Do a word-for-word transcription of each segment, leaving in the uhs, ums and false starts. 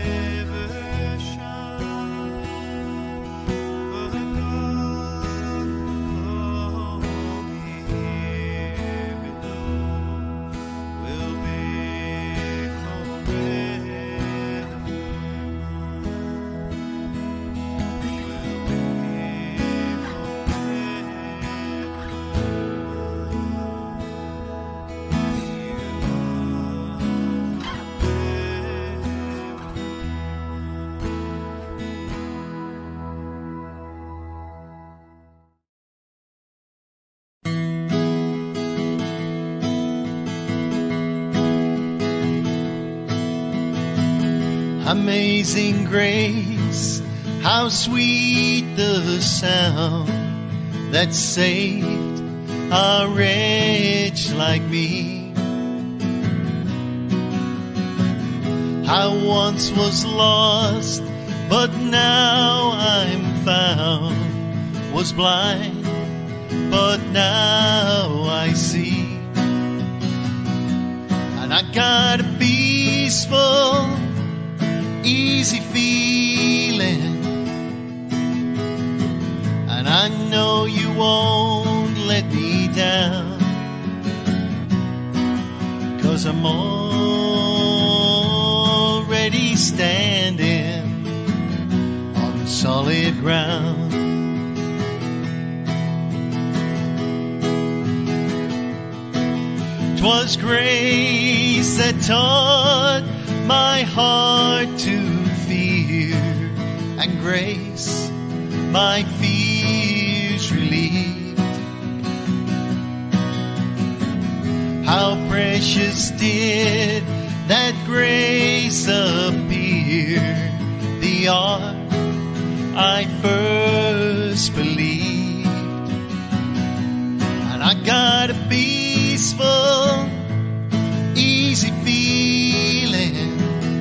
Amazing grace, how sweet the sound that saved a wretch like me. I once was lost, but now I'm found, was blind, but now I see. And I got a peaceful, easy feeling, and I know you won't let me down, 'cause I'm already standing on solid ground. 'Twas grace that taught my heart to fear, and grace my fears relieved. How precious did that grace appear the hour I first believed. And I got a peaceful, easy feeling,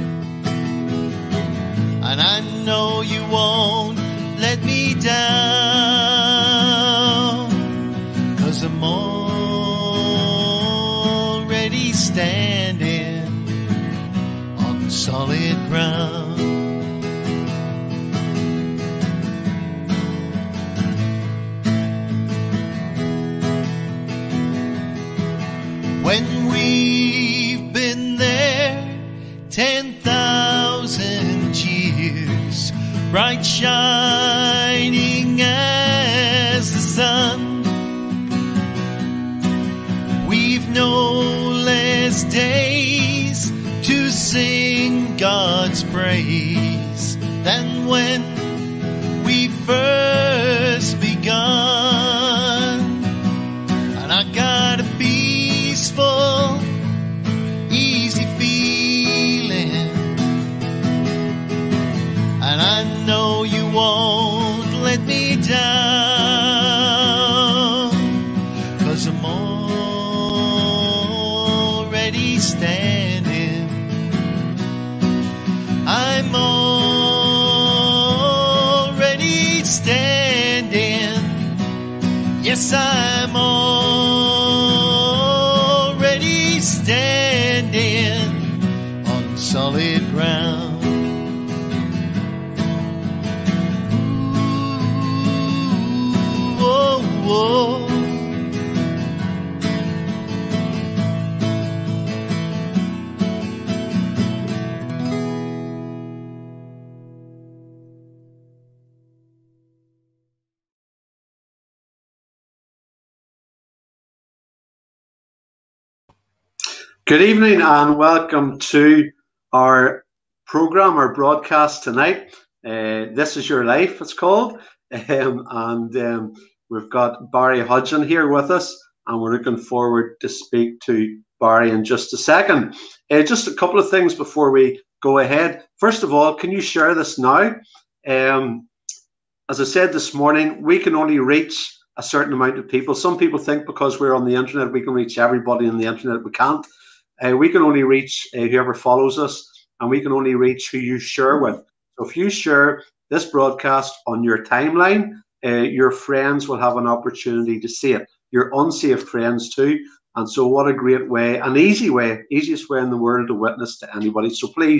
and I know you won't let me down, 'cause I'm already standing on solid ground. When we've been there ten thousand years, bright shining as the sun, we've no less days to sing God's praise than when we first begun. And I got a peaceful, easy feeling, and I know you won't let me down, 'cause I'm already standing, I'm already standing, yes, I'm already standing on solid ground. Whoa. Good evening and welcome to our program, our broadcast tonight. Uh, This is Your Life, it's called. Um, and um, we've got Barry Hodgen here with us, and we're looking forward to speak to Barry in just a second. Uh, just a couple of things before we go ahead. First of all, can you share this now? Um, as I said this morning, we can only reach a certain amount of people. Some people think because we're on the internet, we can reach everybody on the internet. We can't. Uh, we can only reach uh, whoever follows us, and we can only reach who you share with. So if you share this broadcast on your timeline, uh, your friends will have an opportunity to see it. Your unsaved friends too. And so what a great way, an easy way, easiest way in the world to witness to anybody. So please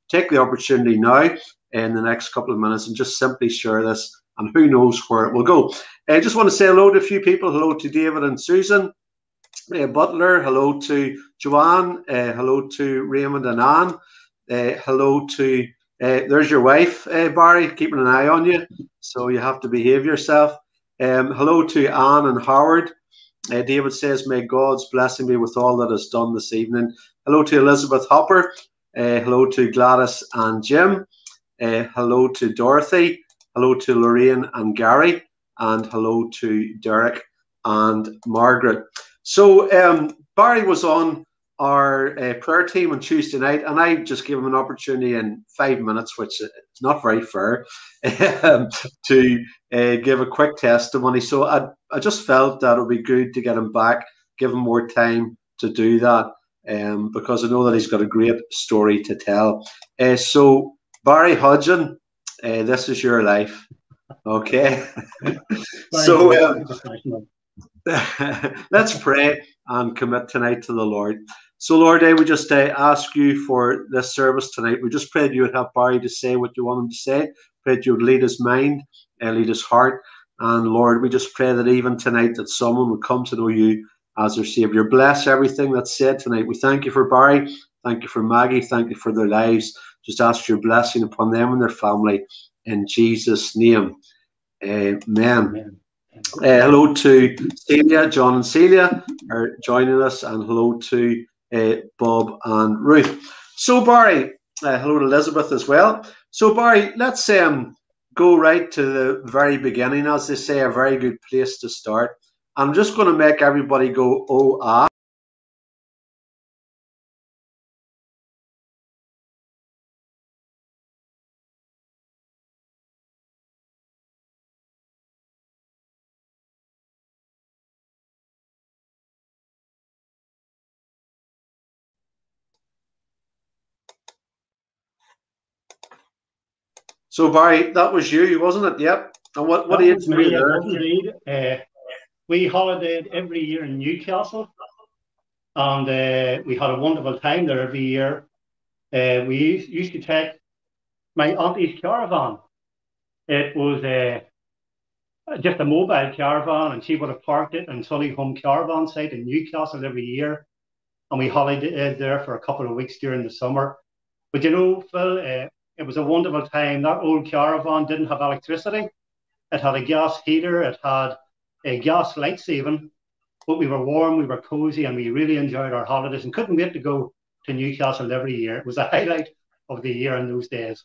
take the opportunity now in the next couple of minutes and just simply share this, and who knows where it will go. I just want to say hello to a few people. Hello to David and Susan uh, Butler. Hello to Joanne. Uh, hello to Raymond and Anne. Uh, hello to, uh, there's your wife, uh, Barry, keeping an eye on you, so you have to behave yourself. Um, hello to Anne and Howard. Uh, David says, may God's blessing be with all that is done this evening. Hello to Elizabeth Hopper. Uh, hello to Gladys and Jim. Uh, hello to Dorothy. Hello to Lorraine and Gary. And hello to Derek and Margaret. So um, Barry was on our uh, prayer team on Tuesday night, and I just gave him an opportunity in five minutes, which is not very fair, um, to uh, give a quick testimony. So I, I just felt that it would be good to get him back, give him more time to do that, um, because I know that he's got a great story to tell. Uh, so Barry Hodgen, uh, this is your life. Okay. So um, let's pray and commit tonight to the Lord. So, Lord, I would just uh, ask you for this service tonight. We just pray that you would help Barry to say what you want him to say. Pray that you would lead his mind and lead his heart. And, Lord, we just pray that even tonight that someone would come to know you as their Savior. Bless everything that's said tonight. We thank you for Barry. Thank you for Maggie. Thank you for their lives. Just ask your blessing upon them and their family. In Jesus' name, amen. Amen. Uh, hello to Celia, John and Celia are joining us, and hello to uh, Bob and Ruth. So Barry, uh, hello to Elizabeth as well. So Barry, let's um, go right to the very beginning, as they say, a very good place to start. I'm just going to make everybody go, oh, ah. So Barry, that was you, wasn't it? Yep. And what what age were you there? Indeed. Uh, we holidayed every year in Newcastle, and uh, we had a wonderful time there every year. Uh, we used to take my auntie's caravan. It was uh, just a mobile caravan, and she would have parked it in Sunny Home Caravan site in Newcastle every year, and we holidayed there for a couple of weeks during the summer. But you know, Phil, uh, it was a wonderful time. That old caravan didn't have electricity. It had a gas heater. It had uh, gas lights even. But we were warm, we were cozy, and we really enjoyed our holidays and couldn't wait to go to Newcastle every year. It was a highlight of the year in those days.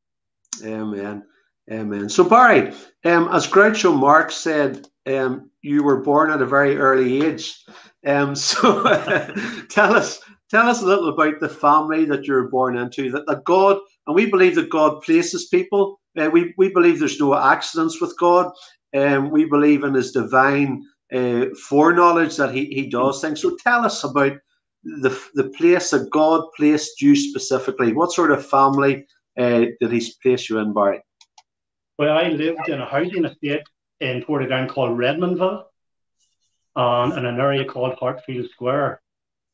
Amen. Amen. So Barry, um, as Groucho Marx said, um, you were born at a very early age. Um, so tell us, tell us a little about the family that you were born into. That, that God, and we believe that God places people. Uh, we we believe there's no accidents with God, and um, we believe in His divine uh, foreknowledge that He He does things. So tell us about the the place that God placed you specifically. What sort of family uh, did He place you in, Barry? Well, I lived in a housing estate in Portadown called Redmondville, um, in an area called Hartfield Square.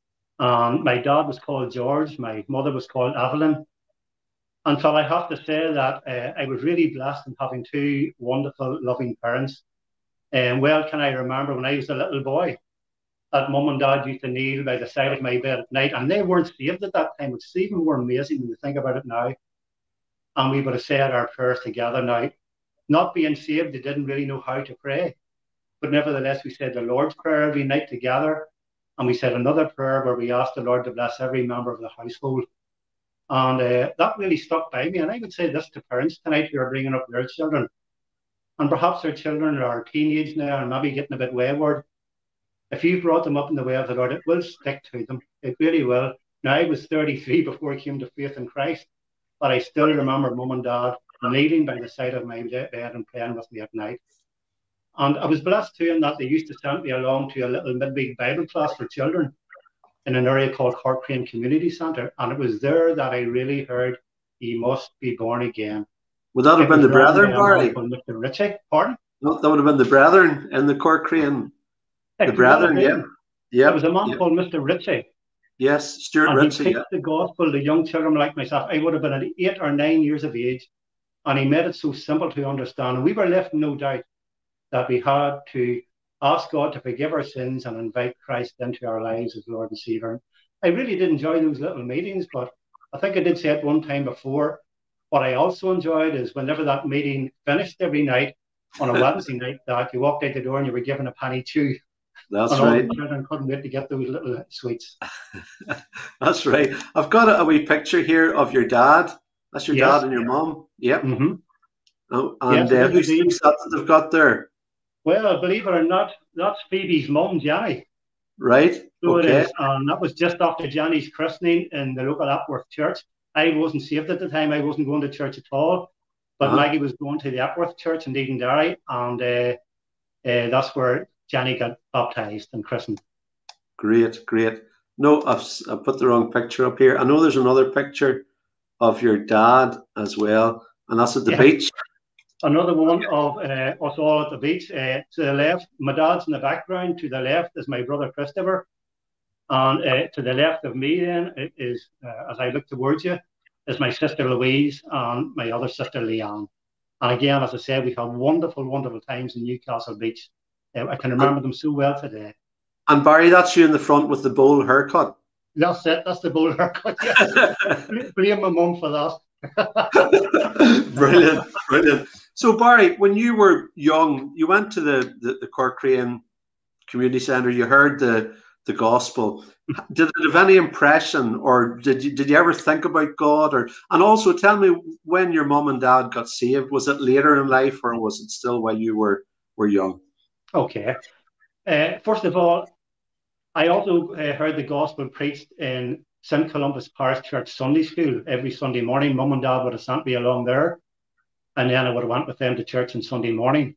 Um, my dad was called George. My mother was called Evelyn. And so I have to say that uh, I was really blessed in having two wonderful, loving parents. And well, can I remember when I was a little boy, that mum and dad used to kneel by the side of my bed at night, and they weren't saved at that time, which is even more amazing when you think about it now. And we would have said our prayers together now. Not being saved, they didn't really know how to pray. But nevertheless, we said the Lord's Prayer every night together. And we said another prayer where we asked the Lord to bless every member of the household. And uh, that really stuck by me. And I would say this to parents tonight who are bringing up their children. And perhaps their children are teenage now and maybe getting a bit wayward. If you've brought them up in the way of the Lord, it will stick to them. It really will. Now, I was thirty-three before I came to faith in Christ. But I still remember mum and dad kneeling by the side of my bed and praying with me at night. And I was blessed too in that they used to send me along to a little midweek Bible class for children in an area called Corkcrane Community Centre. And it was there that I really heard, "You must be born again." Would that have it been the brethren, Barry? Mister Ritchie. Pardon? No, that would have been the brethren in the Corkcrane. The brethren, yeah. There was a man yep. called Mister Ritchie. Yes, Stuart And he Ritchie, preached yeah. the gospel to young children like myself. I would have been at eight or nine years of age, and he made it so simple to understand. And we were left in no doubt that we had to ask God to forgive our sins and invite Christ into our lives as Lord and Savior. I really did enjoy those little meetings, but I think I did say it one time before. What I also enjoyed is whenever that meeting finished every night on a Wednesday night, that you walked out the door and you were given a penny chew. That's And all right. the children couldn't wait to get those little sweets. That's right. I've got a, a wee picture here of your dad. That's your Yes. dad and your mum. Yep. Mm-hmm. Oh, Yes, and it uh, is who's, indeed. who's that that they've got there? Well, believe it or not, that's Phoebe's mum, Jenny. Right. So it Okay. is. And that was just after Jenny's christening in the local Epworth church. I wasn't saved at the time. I wasn't going to church at all. But Uh-huh. Maggie was going to the Epworth church in Edenderry, and uh, uh, that's where Jenny got baptised and christened. Great, great. No, I've, I've put the wrong picture up here. I know there's another picture of your dad as well, and that's at the Yeah. beach. Another one of uh, us all at the beach. Uh, to the left, my dad's in the background. To the left is my brother Christopher. And uh, to the left of me then is, uh, as I look towards you, is my sister Louise and my other sister Leanne. And again, as I said, we've had wonderful, wonderful times in Newcastle Beach. Uh, I can remember And, them so well today. and Barry, that's you in the front with the bowl haircut. That's it. That's the bowl haircut. Yes. Blame my mum for that. Brilliant, brilliant. So Barry, when you were young, you went to the, the, the Corcrain Community Centre, you heard the, the gospel. Did it have any impression, or did you did you ever think about God? Or and also tell me, when your mum and dad got saved, was it later in life or was it still while you were, were young? Okay. Uh, first of all, I also uh, heard the gospel preached in Saint Columbus Parish Church Sunday School every Sunday morning. Mum and Dad would have sent me along there, and then I would have went with them to church on Sunday morning.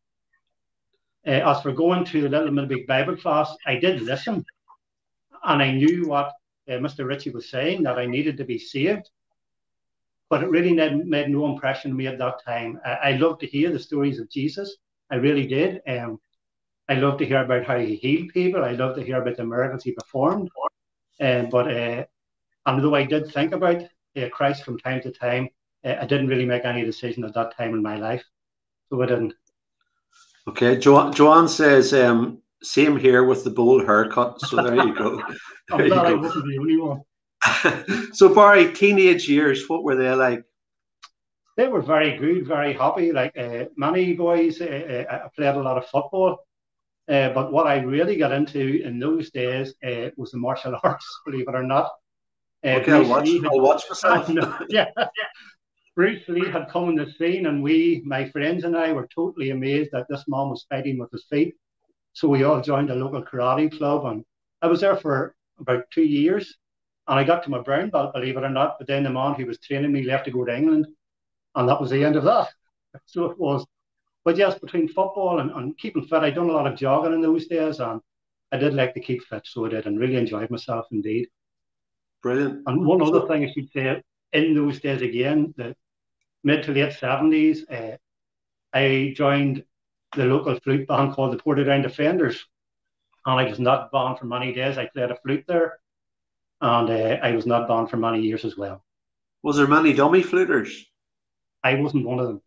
Uh, as for going to the Little Middle Big Bible class, I did listen, and I knew what uh, Mister Ritchie was saying, that I needed to be saved, but it really made, made no impression on me at that time. I, I loved to hear the stories of Jesus. I really did. Um, I loved to hear about how he healed people. I loved to hear about the miracles he performed. Um, but uh, and though I did think about uh, Christ from time to time, uh, I didn't really make any decision at that time in my life. So I didn't. Okay, jo- Joanne says, um, same here with the bowl haircut. So there you go. I'm glad I wasn't the only one. So Barry, teenage years, what were they like? They were very good, very happy. Like uh, many boys, uh, uh, I played a lot of football. Uh, but what I really got into in those days uh, was the martial arts, believe it or not. Uh, Okay, I'll watch, had, I'll watch myself. no, yeah, Bruce Lee had come on the scene, and we, my friends and I, were totally amazed that this man was fighting with his feet. So we all joined a local karate club, and I was there for about two years. And I got to my brown belt, believe it or not. But then the man who was training me left to go to England, and that was the end of that. So it was. But yes, between football and, and keeping fit, I'd done a lot of jogging in those days, and I did like to keep fit, so I did, and really enjoyed myself indeed. Brilliant. And one other thing I should say, in those days again, the mid to late seventies, uh, I joined the local flute band called the Portadown Defenders, and I was not banned for many days. I played a flute there, and uh, I was not banned for many years as well. Was there many dummy fluters? I wasn't one of them.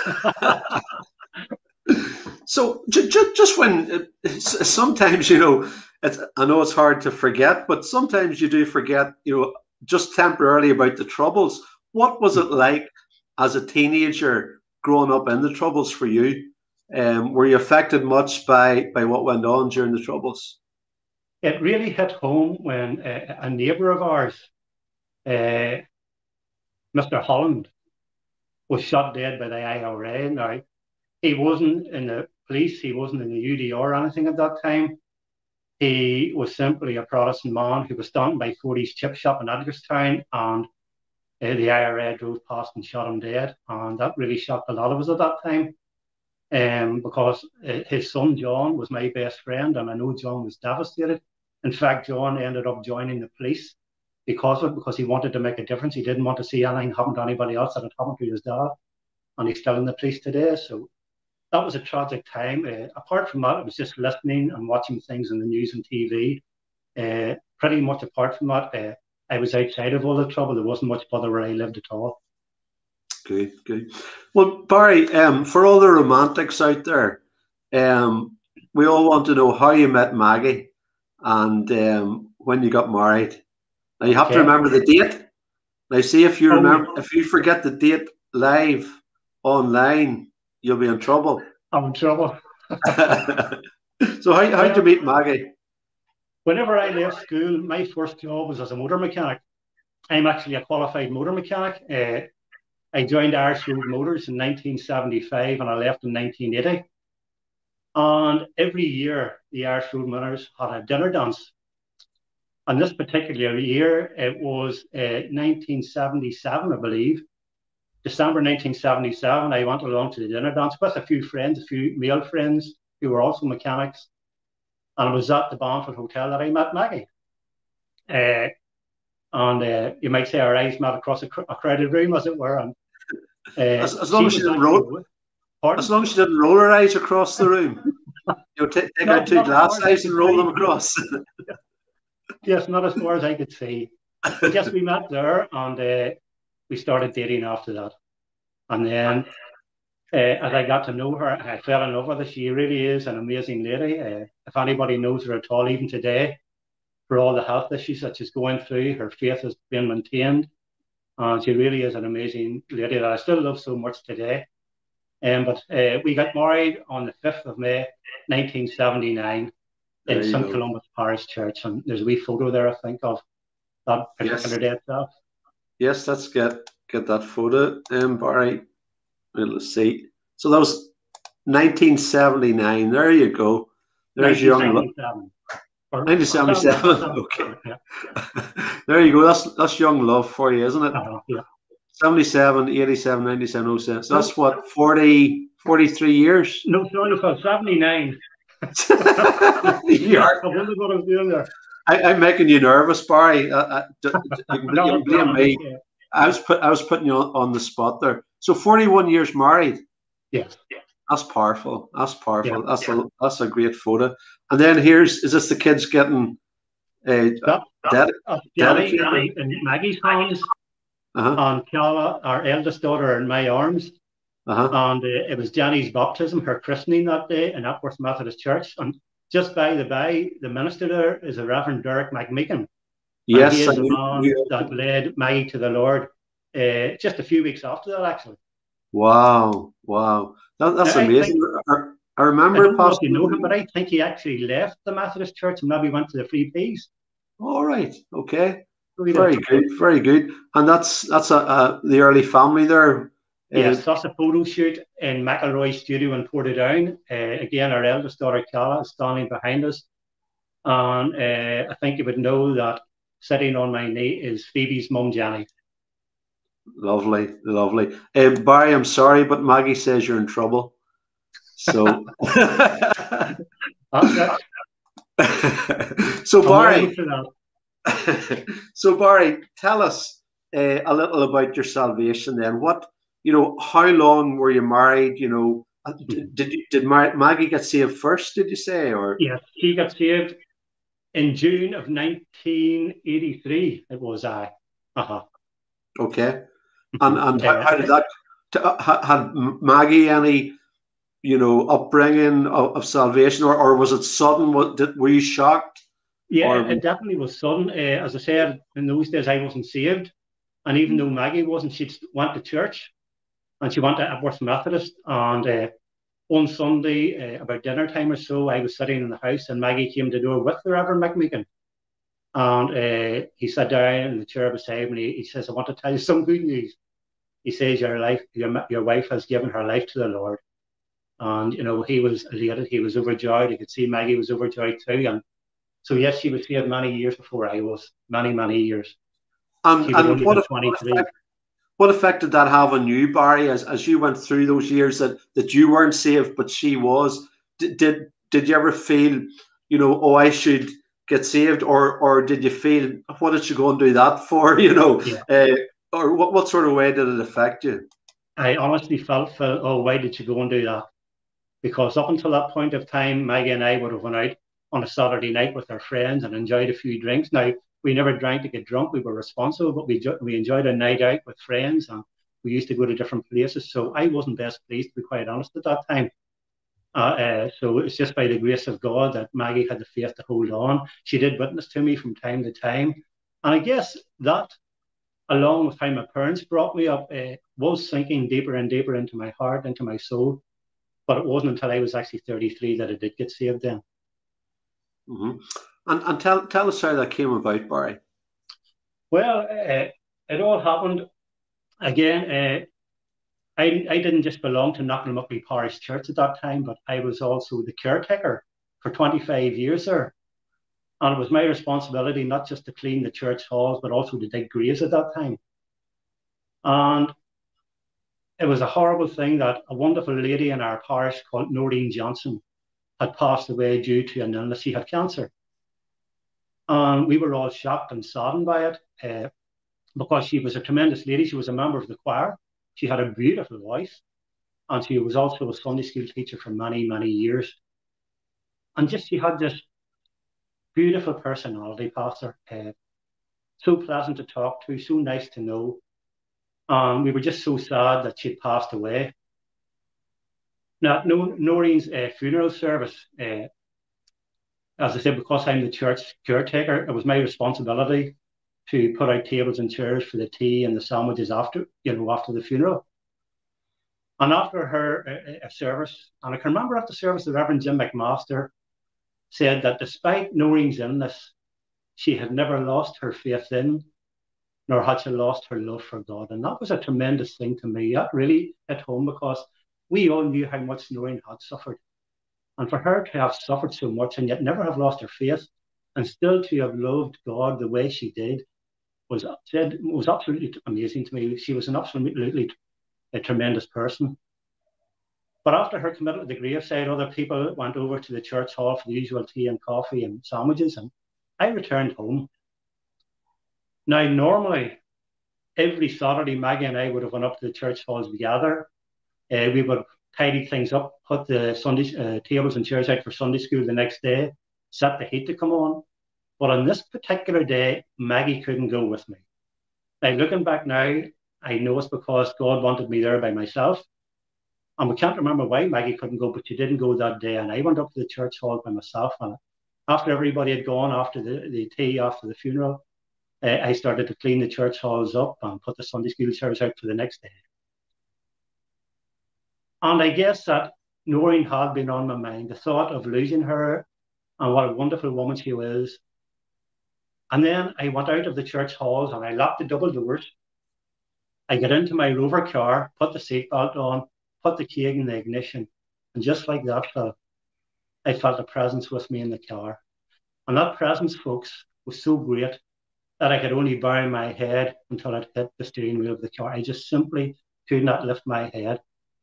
So j- j- just when uh, sometimes, you know, it's, I know it's hard to forget, but sometimes you do forget, you know, just temporarily about the troubles. What was it like as a teenager growing up in the troubles for you? Um, were you affected much by, by what went on during the troubles? It really hit home when uh, a neighbour of ours, uh, Mister Holland, was shot dead by the I R A. Now, he wasn't in the police, he wasn't in the U D R or anything at that time. He was simply a Protestant man who was standing by Forty's chip shop in Edgarstown, and uh, the I R A drove past and shot him dead. And that really shocked a lot of us at that time, um, because uh, his son John was my best friend, and I know John was devastated. In fact, John ended up joining the police because of it, because he wanted to make a difference. He didn't want to see anything happen to anybody else that had happened to his dad, and he's still in the police today. So that was a tragic time. Uh, apart from that, it was just listening and watching things in the news and T V. Uh, pretty much apart from that, uh, I was outside of all the trouble. There wasn't much bother where I lived at all. Good, good. Well, Barry, um, for all the romantics out there, um, we all want to know how you met Maggie and um, when you got married. Now you have to Okay. remember the date. Now, see if you Oh, remember, if you forget the date live online, you'll be in trouble. I'm in trouble. So how how did you Well, meet Maggie? whenever I left school, my first job was as a motor mechanic. I'm actually a qualified motor mechanic. Uh, I joined Irish Road Motors in nineteen seventy-five and I left in nineteen eighty. And every year, the Irish Road Motors had a dinner dance. And this particular year, it was uh, nineteen seventy-seven, I believe. December nineteen seventy-seven, I went along to the dinner dance with a few friends, a few male friends who were also mechanics. And it was at the Banford Hotel that I met Maggie. Uh, and uh, you might say our eyes met across a, cr- a crowded room, as it were. And uh, As, as long as she didn't actually, roll, as long as she didn't roll her eyes across the room, you know, take, take not, out two not glass eyes and roll them across. Yes, not as far as I could see. But yes, we met there and uh, we started dating after that. And then uh, as I got to know her, I fell in love with her. She really is an amazing lady. Uh, if anybody knows her at all, even today, for all the health issues that she's going through, her faith has been maintained. And she really is an amazing lady that I still love so much today. Um, but uh, we got married on the fifth of May, nineteen seventy-nine, There in you Saint go. Columba's Parish Church. And there's a wee photo there, I think, of that particular Yes, day itself. yes. Let's get get that photo, um, Barry. Let's see. So that was nineteen seventy-nine. There you go. There's young. Lo- nineteen seventy-seven. Or, nineteen or seven, or seventy-seven. seven, Okay. yeah. There you go. That's that's young love for you, isn't it? Uh, yeah. seventy-seven, eighty-seven, ninety-seven, oh seven. So No, that's what, forty, forty-three years? no, sorry, for seventy-nine. You I are. wonder what I was doing there. I, I'm making you nervous, Barry. I, I, you can, you No, can blame me. okay. I was put I was putting you on, on the spot there. So forty-one years married. Yes. That's powerful. That's Yeah. powerful. That's a that's a great photo. And then here's is this the kids getting uh, That, ded- uh, Jenny dedicated? in, in Maggie's hands Uh-huh. and Calla, our eldest daughter, in my arms. Uh-huh. And uh, it was Jenny's baptism, her christening that day in Upworth Methodist Church. And just by the by, the minister there is a Reverend Derek McMeekin. And he Yes, I is the knew, man knew- that led Maggie to the Lord uh, just a few weeks after that, actually. Wow, wow. That, that's Now, I amazing. think, I, I I remember don't know if you possibly. know him, but I think he actually left the Methodist Church and maybe went to the Free Peace. All right. Okay. So he Very did. good. Very good. And that's that's a, a the early family there. Uh, Yes, that's a photo shoot in McElroy's studio in Portadown. Uh, again, our eldest daughter, Calla, is standing behind us. And uh, I think you would know that sitting on my knee is Phoebe's mum, Jenny. Lovely, lovely. Uh, Barry, I'm sorry, but Maggie says you're in trouble. So, That's it. so I'm Barry, ready for that. so Barry, tell us uh, a little about your salvation. Then, what you know? How long were you married? You know, uh, did did, you, did Mar- Maggie get saved first? Did you say, or Yes, she got saved in June of nineteen eighty-three. It was I. Uh-huh. okay? And and how, Uh, how did that? t- uh, ha- Had Maggie any, you know, upbringing of, of salvation, or, or was it sudden? What did, were you shocked? yeah, it, Or it definitely was sudden. Uh, as I said, in those days I wasn't saved. And even though Maggie wasn't, she went to church and she went to Upworth Methodist. And uh, one Sunday, uh, about dinner time or so, I was sitting in the house and Maggie came to the door with the Reverend McMeekin. And uh, he sat down in the chair beside me. He, he says, "I want to tell you some good news." He says, "Your life, your, your wife has given her life to the Lord." And, you know, he was elated. He was overjoyed. You could see Maggie was overjoyed too. And so, yes, she was saved many years before I was, many, many years. and She would and only what been if, what twenty-three. effect what effect did that have on you, Barry, as as you went through those years that that you weren't saved but she was? Did did, did you ever feel, you know, oh, I should get saved, or or did you feel, what did you go and do that for? You know, Yeah. uh, or what what sort of way did it affect you? I honestly felt, felt, oh, why did you go and do that? Because up until that point of time, Maggie and I would have went out on a Saturday night with our friends and enjoyed a few drinks. Now, we never drank to get drunk. We were responsible, but we we enjoyed a night out with friends, and we used to go to different places. So I wasn't best pleased, to be quite honest, at that time. Uh, uh, so it's just by the grace of God that Maggie had the faith to hold on. She did witness to me from time to time. And I guess that, along with how my parents brought me up, uh, was sinking deeper and deeper into my heart, into my soul. But it wasn't until I was actually thirty-three that I did get saved then. Mm-hmm. And, and tell, tell us how that came about, Barry. Well, uh, it all happened, again, uh, I, I didn't just belong to Knocknamuckly Parish Church at that time, but I was also the caretaker for twenty-five years there. And it was my responsibility not just to clean the church halls, but also to dig graves at that time. And it was a horrible thing that a wonderful lady in our parish called Noreen Johnson had passed away due to an illness. She had cancer. And we were all shocked and saddened by it uh, because she was a tremendous lady. She was a member of the choir. She had a beautiful voice. And she was also a Sunday school teacher for many, many years. And just she had this beautiful personality, Pastor. Uh, so pleasant to talk to, so nice to know. Um, we were just so sad that she'd passed away. Now, at Noreen's uh, funeral service, uh, as I said, because I'm the church caretaker, it was my responsibility to put out tables and chairs for the tea and the sandwiches after, you know, after the funeral. And after her uh, service, and I can remember at the service, the Reverend Jim McMaster said that despite Noreen's illness, she had never lost her faith in, nor had she lost her love for God. And that was a tremendous thing to me. That really hit home because we all knew how much Noreen had suffered. And for her to have suffered so much and yet never have lost her faith and still to have loved God the way she did was, said, was absolutely amazing to me. She was an absolutely a tremendous person. But after her committal to the graveside, other people went over to the church hall for the usual tea and coffee and sandwiches, and I returned home. Now, normally, every Saturday, Maggie and I would have gone up to the church halls together. Uh, we would tidy things up, put the Sunday uh, tables and chairs out for Sunday school the next day, set the heat to come on. But on this particular day, Maggie couldn't go with me. Now, looking back now, I know it's because God wanted me there by myself. And we can't remember why Maggie couldn't go, but she didn't go that day. And I went up to the church hall by myself. And after everybody had gone, after the, the tea, after the funeral, uh, I started to clean the church halls up and put the Sunday school chairs out for the next day. And I guess that Noreen had been on my mind, the thought of losing her and what a wonderful woman she was. And then I went out of the church halls and I locked the double doors. I got into my Rover car, put the seatbelt on, put the key in the ignition, and just like that, felt, I felt a presence with me in the car. And that presence, folks, was so great that I could only bury my head until it hit the steering wheel of the car. I just simply could not lift my head.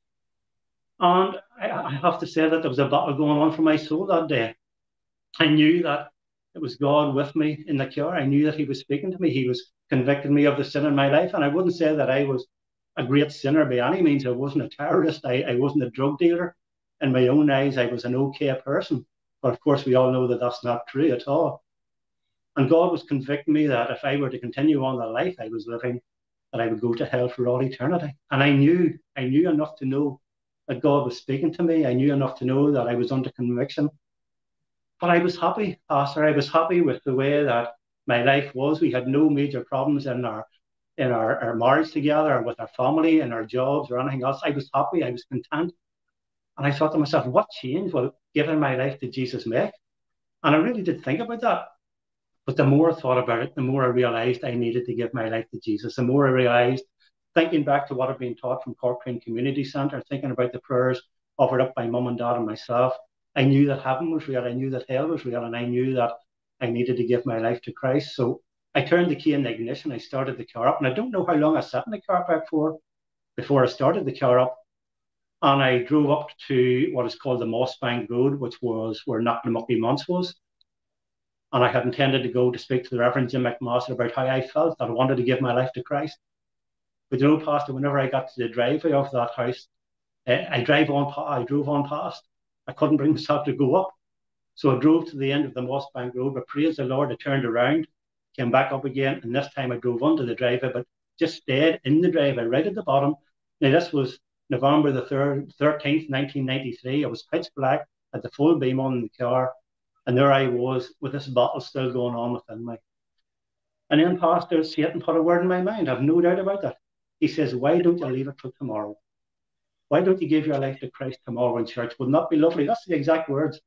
And I, I have to say that there was a battle going on for my soul that day. I knew that it was God with me in the car. I knew that he was speaking to me. He was convicting me of the sin in my life. And I wouldn't say that I was a great sinner by any means. I wasn't a terrorist. I, I wasn't a drug dealer. In my own eyes, I was an okay person. But of course, we all know that that's not true at all. And God was convicting me that if I were to continue on the life I was living, that I would go to hell for all eternity. And I knew, I knew enough to know that God was speaking to me. I knew enough to know that I was under conviction. But I was happy, Pastor. I was happy with the way that my life was. We had no major problems in our in our, our marriage together, or with our family and our jobs or anything else. I was happy. I was content. And I thought to myself, what change will giving my life to Jesus make? And I really did think about that. But the more I thought about it, the more I realized I needed to give my life to Jesus. The more I realized, thinking back to what I'd been taught from Cork Community Centre, thinking about the prayers offered up by mum and dad and myself, I knew that heaven was real. I knew that hell was real. And I knew that I needed to give my life to Christ. So I turned the key in the ignition. I started the car up. And I don't know how long I sat in the car back for before I started the car up. And I drove up to what is called the Mossbank Road, which was where Knocknamuckly Manse was. And I had intended to go to speak to the Reverend Jim McMaster about how I felt, that I wanted to give my life to Christ. But you know, Pastor, whenever I got to the driveway of that house, uh, I drive on. I drove on past. I couldn't bring myself to go up. So I drove to the end of the Moss Bank Road, but praise the Lord, I turned around, came back up again, and this time I drove onto the driveway, but just stayed in the driveway right at the bottom. Now, this was November the thirteenth, nineteen ninety-three. It was pitch black, had the full beam on in the car, and there I was with this battle still going on within me. And then Pastor Satan put a word in my mind. I've no doubt about that. He says, why don't you leave it till tomorrow? Why don't you give your life to Christ tomorrow in church? Wouldn't that be lovely? That's the exact words.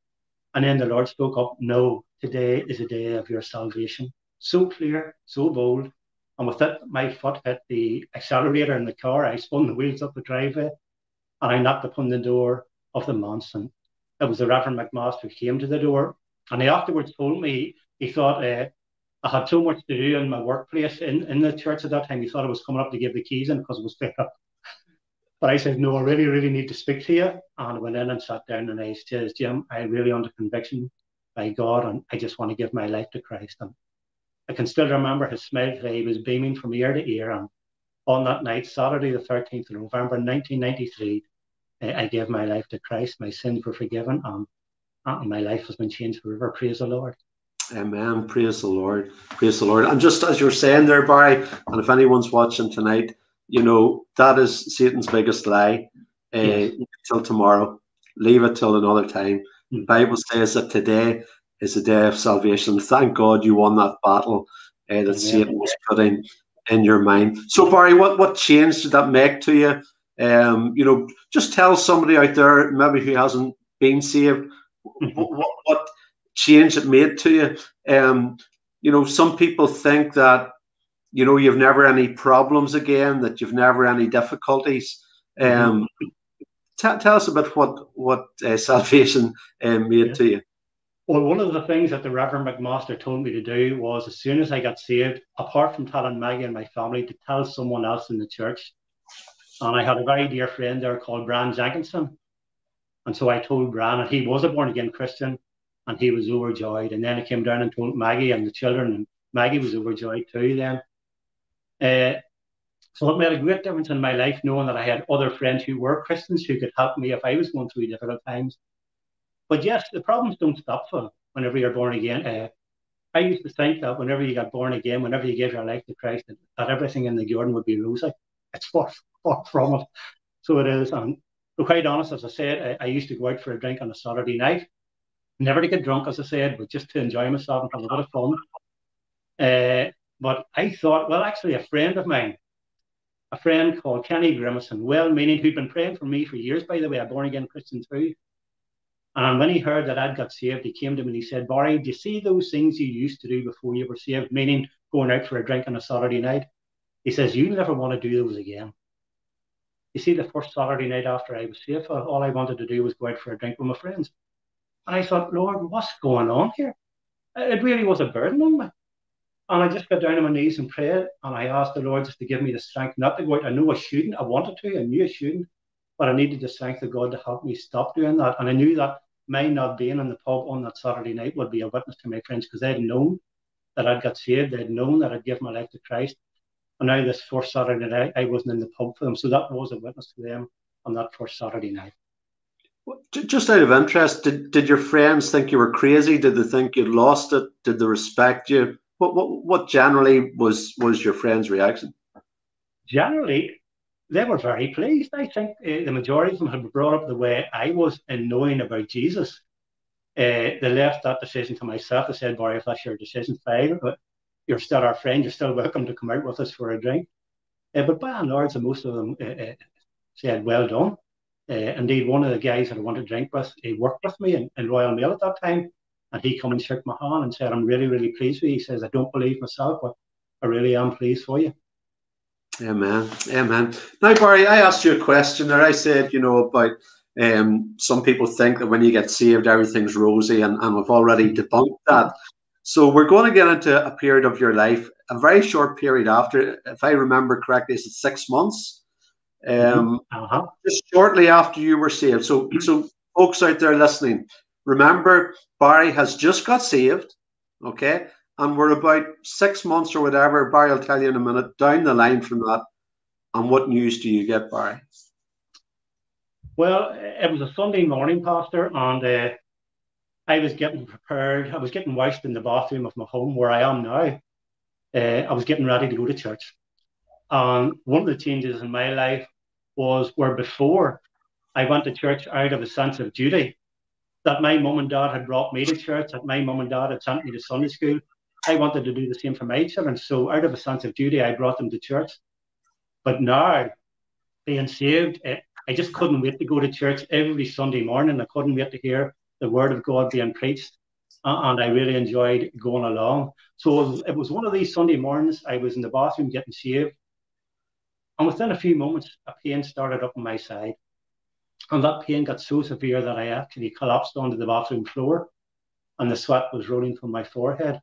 And then the Lord spoke up, no, today is the day of your salvation. So clear, so bold. And with it, my foot hit the accelerator in the car. I spun the wheels up the driveway, and I knocked upon the door of the mansion. It was the Reverend McMaster who came to the door, and he afterwards told me he thought uh, I had so much to do in my workplace in, in the church at that time. He thought I was coming up to give the keys in because it was fed up. But I said, no, I really, really need to speak to you. And I went in and sat down, and I said, Jim, I'm really under conviction by God, and I just want to give my life to Christ. And I can still remember his smile today. He was beaming from ear to ear. And on that night, Saturday, the thirteenth of November, nineteen ninety-three, I gave my life to Christ. My sins were forgiven, and, and my life has been changed forever. Praise the Lord. Amen. Praise the Lord. Praise the Lord. And just as you're saying there, Barry, and if anyone's watching tonight, you know, that is Satan's biggest lie. Uh, yes. Till tomorrow. Leave it till another time. Mm-hmm. The Bible says that today is the day of salvation. Thank God you won that battle uh, that Amen. Satan was putting in your mind. So, Barry, what, what change did that make to you? Um, you know, just tell somebody out there, maybe who hasn't been saved, mm-hmm. what, what, what change it made to you. Um, you know, some people think that, you know, you've never any problems again, that you've never any difficulties. Um, mm-hmm. t- tell us about what, what uh, salvation uh, made yeah. to you. Well, one of the things that the Reverend McMaster told me to do was, as soon as I got saved, apart from telling Maggie and my family, to tell someone else in the church. And I had a very dear friend there called Brian Jenkinson. And so I told Brian, and he was a born-again Christian, and he was overjoyed. And then I came down and told Maggie and the children, and Maggie was overjoyed too then. Uh, so it made a great difference in my life, knowing that I had other friends who were Christians who could help me if I was going through difficult times. But yes, the problems don't stop for whenever you're born again. Uh, I used to think that whenever you got born again, whenever you gave your life to Christ, that, that everything in the garden would be rosy. It's far, far from it. So it is. And to be quite honest, as I said, I, I used to go out for a drink on a Saturday night. Never to get drunk, as I said, but just to enjoy myself and have a bit of fun. Uh, but I thought, well, actually, a friend of mine, a friend called Kenny Grimison, well-meaning, who'd been praying for me for years, by the way, a born-again Christian too. And when he heard that I'd got saved, he came to me and he said, Barry, do you see those things you used to do before you were saved, meaning going out for a drink on a Saturday night? He says, you never want to do those again. You see, the first Saturday night after I was saved, all I wanted to do was go out for a drink with my friends. And I thought, Lord, what's going on here? It really was a burden on me. And I just got down on my knees and prayed, and I asked the Lord just to give me the strength not to go out. I knew I shouldn't. I wanted to. I knew I shouldn't. But I needed the strength of God to help me stop doing that. And I knew that my not being in the pub on that Saturday night would be a witness to my friends, because they'd known that I'd got saved. They'd known that I'd given my life to Christ. And now this first Saturday night, I wasn't in the pub for them. So that was a witness to them on that first Saturday night. Just out of interest, did, did your friends think you were crazy? Did they think you'd lost it? Did they respect you? What what, what generally was, was your friends' reaction? Generally, they were very pleased. I think uh, the majority of them had been brought up the way I was in knowing about Jesus. Uh, they left that decision to myself. They said, Barry, if that's your decision, fine, but you're still our friend. You're still welcome to come out with us for a drink. Uh, but by and large, most of them uh, uh, said, well done. Uh, indeed, one of the guys that I wanted to drink with, he worked with me in, in Royal Mail at that time, and he come and shook my hand and said, I'm really, really pleased with you. He says, I don't believe myself, but I really am pleased for you. Amen. Amen. Now, Barry, I asked you a question there. I said, you know, about um, some people think that when you get saved, everything's rosy, and, and we've already debunked that. So we're going to get into a period of your life, a very short period after, if I remember correctly, it's six months. Um, uh-huh. Just shortly after you were saved. So, so folks out there listening, remember, Barry has just got saved, okay? And we're about six months or whatever, Barry will tell you in a minute, down the line from that. And what news do you get, Barry? Well, it was a Sunday morning, Pastor, and uh, I was getting prepared. I was getting washed in the bathroom of my home where I am now. Uh, I was getting ready to go to church. And one of the changes in my life was where before I went to church out of a sense of duty, that my mum and dad had brought me to church, that my mum and dad had sent me to Sunday school. I wanted to do the same for my children. So out of a sense of duty, I brought them to church. But now, being saved, I just couldn't wait to go to church every Sunday morning. I couldn't wait to hear the word of God being preached. And I really enjoyed going along. So it was one of these Sunday mornings. I was in the bathroom getting saved. And within a few moments, a pain started up on my side. And that pain got so severe that I actually collapsed onto the bathroom floor, and the sweat was rolling from my forehead.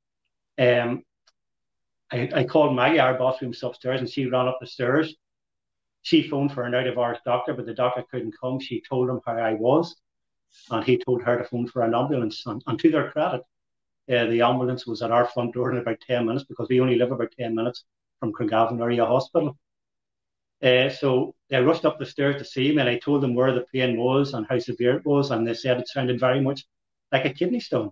Um, I, I called Maggie, our bathroom's upstairs, and she ran up the stairs. She phoned for an out-of-hours doctor, but the doctor couldn't come. She told him how I was, and he told her to phone for an ambulance. And, and to their credit, uh, the ambulance was at our front door in about ten minutes, because we only live about ten minutes from Craigavon Area Hospital. Uh, so they rushed up the stairs to see me, and I told them where the pain was and how severe it was, and they said it sounded very much like a kidney stone.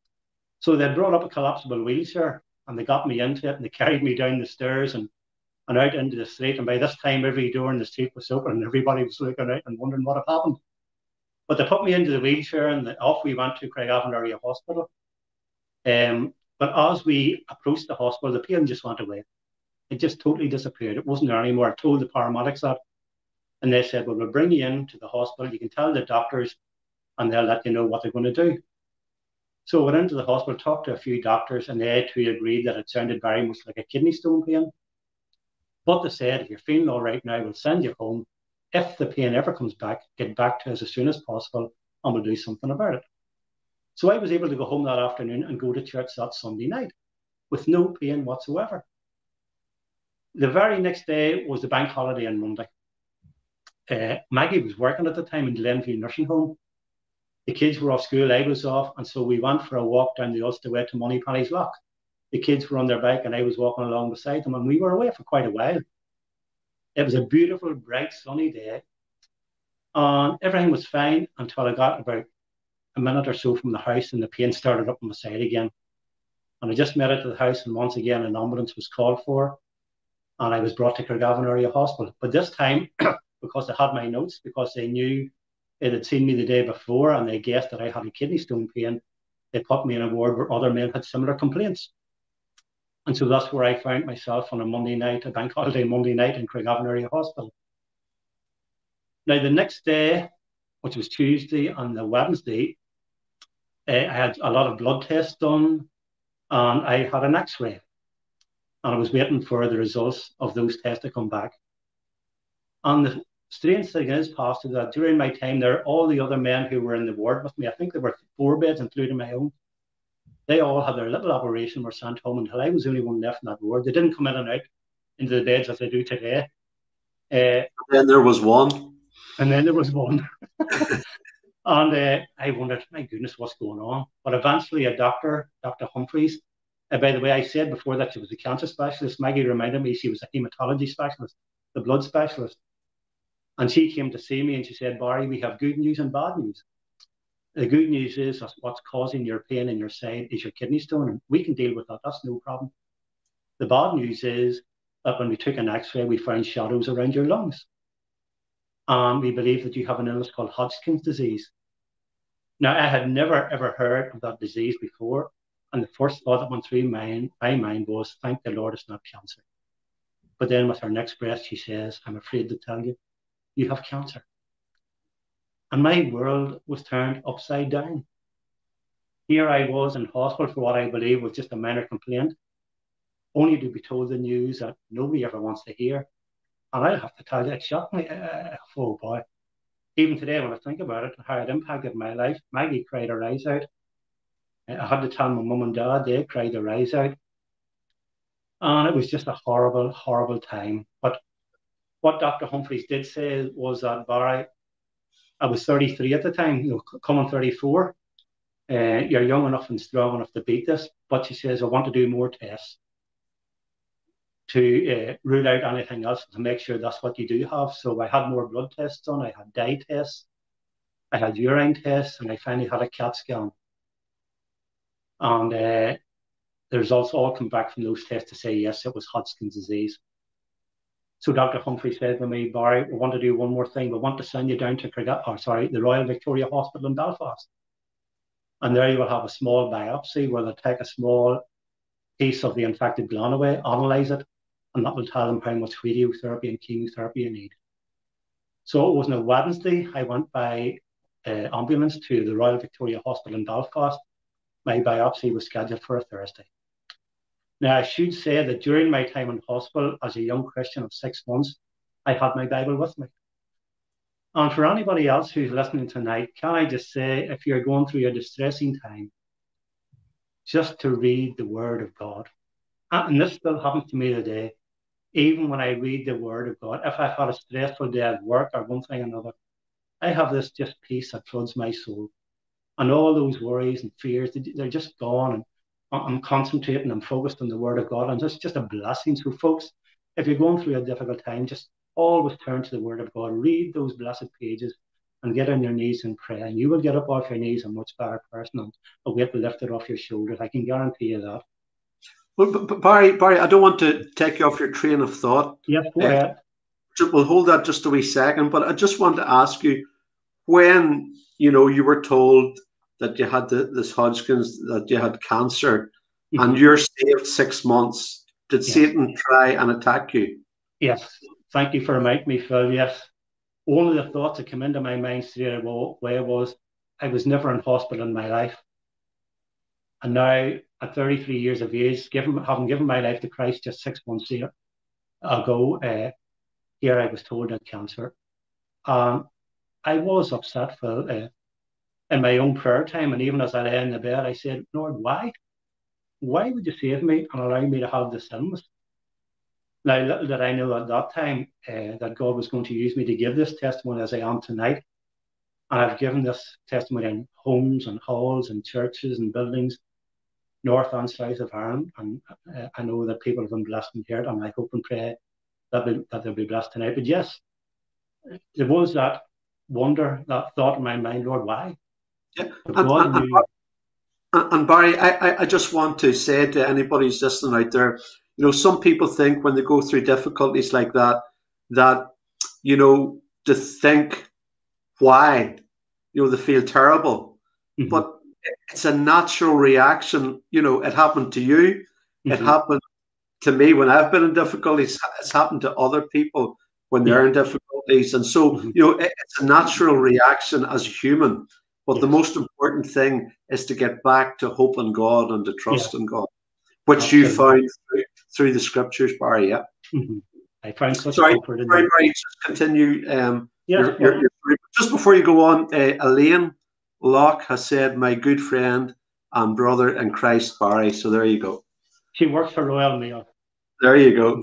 So they brought up a collapsible wheelchair, and they got me into it, and they carried me down the stairs and, and out into the street. And by this time, every door in the street was open, and everybody was looking out and wondering what had happened. But they put me into the wheelchair, and off we went to Craigavon Area Hospital. Um, but as we approached the hospital, the pain just went away. It just totally disappeared. It wasn't there anymore. I told the paramedics that, and they said, well, we'll bring you in to the hospital. You can tell the doctors, and they'll let you know what they're going to do. So I went into the hospital, talked to a few doctors, and they too agreed that it sounded very much like a kidney stone pain. But they said, if you're feeling all right now, we'll send you home. If the pain ever comes back, get back to us as soon as possible, and we'll do something about it. So I was able to go home that afternoon and go to church that Sunday night with no pain whatsoever. The very next day was the bank holiday on Monday. Uh, Maggie was working at the time in Glenview Nursing Home. The kids were off school, I was off, and so we went for a walk down the Ulster way to Moneypenny's Loch. The kids were on their bike, and I was walking along beside them, and we were away for quite a while. It was a beautiful, bright, sunny day, and everything was fine until I got about a minute or so from the house, and the pain started up on my side again. And I just made it to the house, and once again, an ambulance was called for, and I was brought to Craigavon Area Hospital. But this time, because they had my notes, because they knew it had seen me the day before, and they guessed that I had a kidney stone pain, they put me in a ward where other men had similar complaints. And so that's where I found myself on a Monday night, a bank holiday Monday night in Craigavon Area Hospital. Now, the next day, which was Tuesday, and the Wednesday, uh, I had a lot of blood tests done, and I had an x-ray. And I was waiting for the results of those tests to come back. And the strange thing is, Pastor, that during my time there, all the other men who were in the ward with me, I think there were four beds, including my own, they all had their little operation, were sent home until I was the only one left in that ward. They didn't come in and out into the beds as they do today. Uh, then there was one. And then there was one. And uh, I wondered, my goodness, what's going on? But eventually a doctor, Doctor Humphreys, uh, by the way, I said before that she was a cancer specialist. Maggie reminded me she was a hematology specialist, the blood specialist. And she came to see me and she said, Barry, we have good news and bad news. The good news is that what's causing your pain in your side is your kidney stone, and we can deal with that. That's no problem. The bad news is that when we took an x-ray, we found shadows around your lungs. And we believe that you have an illness called Hodgkin's disease. Now, I had never, ever heard of that disease before. And the first thought that went through my, my mind was, thank the Lord it's not cancer. But then with her next breath, she says, I'm afraid to tell you, you have cancer. And my world was turned upside down. Here I was in hospital for what I believe was just a minor complaint, only to be told the news that nobody ever wants to hear. And I have to tell you, it shocked me. Uh, oh boy. Even today, when I think about it, how it impacted my life, Maggie cried her eyes out. I had to tell my mum and dad, they cried their eyes out. And it was just a horrible, horrible time. But what Doctor Humphreys did say was that, Barry, I was thirty-three at the time, you know, coming thirty-four. Uh, you're young enough and strong enough to beat this. But she says, I want to do more tests to uh, rule out anything else, to make sure that's what you do have. So I had more blood tests done. I had dye tests. I had urine tests, and I finally had a CAT scan. And uh, the results all come back from those tests to say, yes, it was Hodgkin's disease. So Doctor Humphrey said to me, Barry, we want to do one more thing. We want to send you down to or sorry, the Royal Victoria Hospital in Belfast. And there you will have a small biopsy where they'll take a small piece of the infected gland away, analyze it, and that will tell them how much radiotherapy and chemotherapy you need. So it was on a Wednesday. I went by uh, ambulance to the Royal Victoria Hospital in Belfast. My biopsy was scheduled for a Thursday. Now, I should say that during my time in hospital as a young Christian of six months, I had my Bible with me. And for anybody else who's listening tonight, can I just say, if you're going through a distressing time, just to read the Word of God. And this still happens to me today. Even when I read the Word of God, if I've had a stressful day at work or one thing or another, I have this just peace that floods my soul. And all those worries and fears, they're just gone. And I'm concentrating, I'm focused on the Word of God, and it's just a blessing. So, folks, if you're going through a difficult time, just always turn to the Word of God, read those blessed pages, and get on your knees and pray. And you will get up off your knees a much better person, and a weight lifted off your shoulders. I can guarantee you that. Well, but, but Barry, Barry, I don't want to take you off your train of thought. Yes, go ahead. Uh, we'll hold that just a wee second, but I just want to ask you, when you know you were told that you had the, this Hodgkin's, that you had cancer, mm-hmm. and you're saved six months, did yes. Satan try and attack you? Yes. Thank you for reminding me, Phil. Yes. One of the thoughts that came into my mind straight away was, I was never in hospital in my life. And now, at thirty-three years of age, given, having given my life to Christ just six months ago, uh, here I was told I had cancer. Um, I was upset, Phil, uh, in my own prayer time, and even as I lay in the bed, I said, Lord, why? Why would you save me and allow me to have this illness? Now, little did I know at that time uh, that God was going to use me to give this testimony as I am tonight. And I've given this testimony in homes and halls and churches and buildings, north and south of Ireland. And uh, I know that people have been blessed and heard, and I hope and pray that, be, that they'll be blessed tonight. But yes, there was that wonder, that thought in my mind, Lord, why? Yeah. And, and, and, and Barry, I, I just want to say to anybody who's listening out there, you know, some people think when they go through difficulties like that, that, you know, to think why, you know, they feel terrible. Mm-hmm. But it's a natural reaction. You know, it happened to you. Mm-hmm. It happened to me when I've been in difficulties. It's happened to other people when they're yeah. in difficulties. And so, mm-hmm. you know, it, it's a natural reaction as a human. But yes. the most important thing is to get back to hope in God and to trust yeah. in God, which Absolutely. you found through, through the scriptures, Barry. Yeah. Mm-hmm. I found such Sorry, comfort in Barry, Barry, just continue. Um, yes, your, your, your, just before you go on, uh, Elaine Locke has said, my good friend and brother in Christ, Barry. So there you go. She works for Royal Mail. There you go.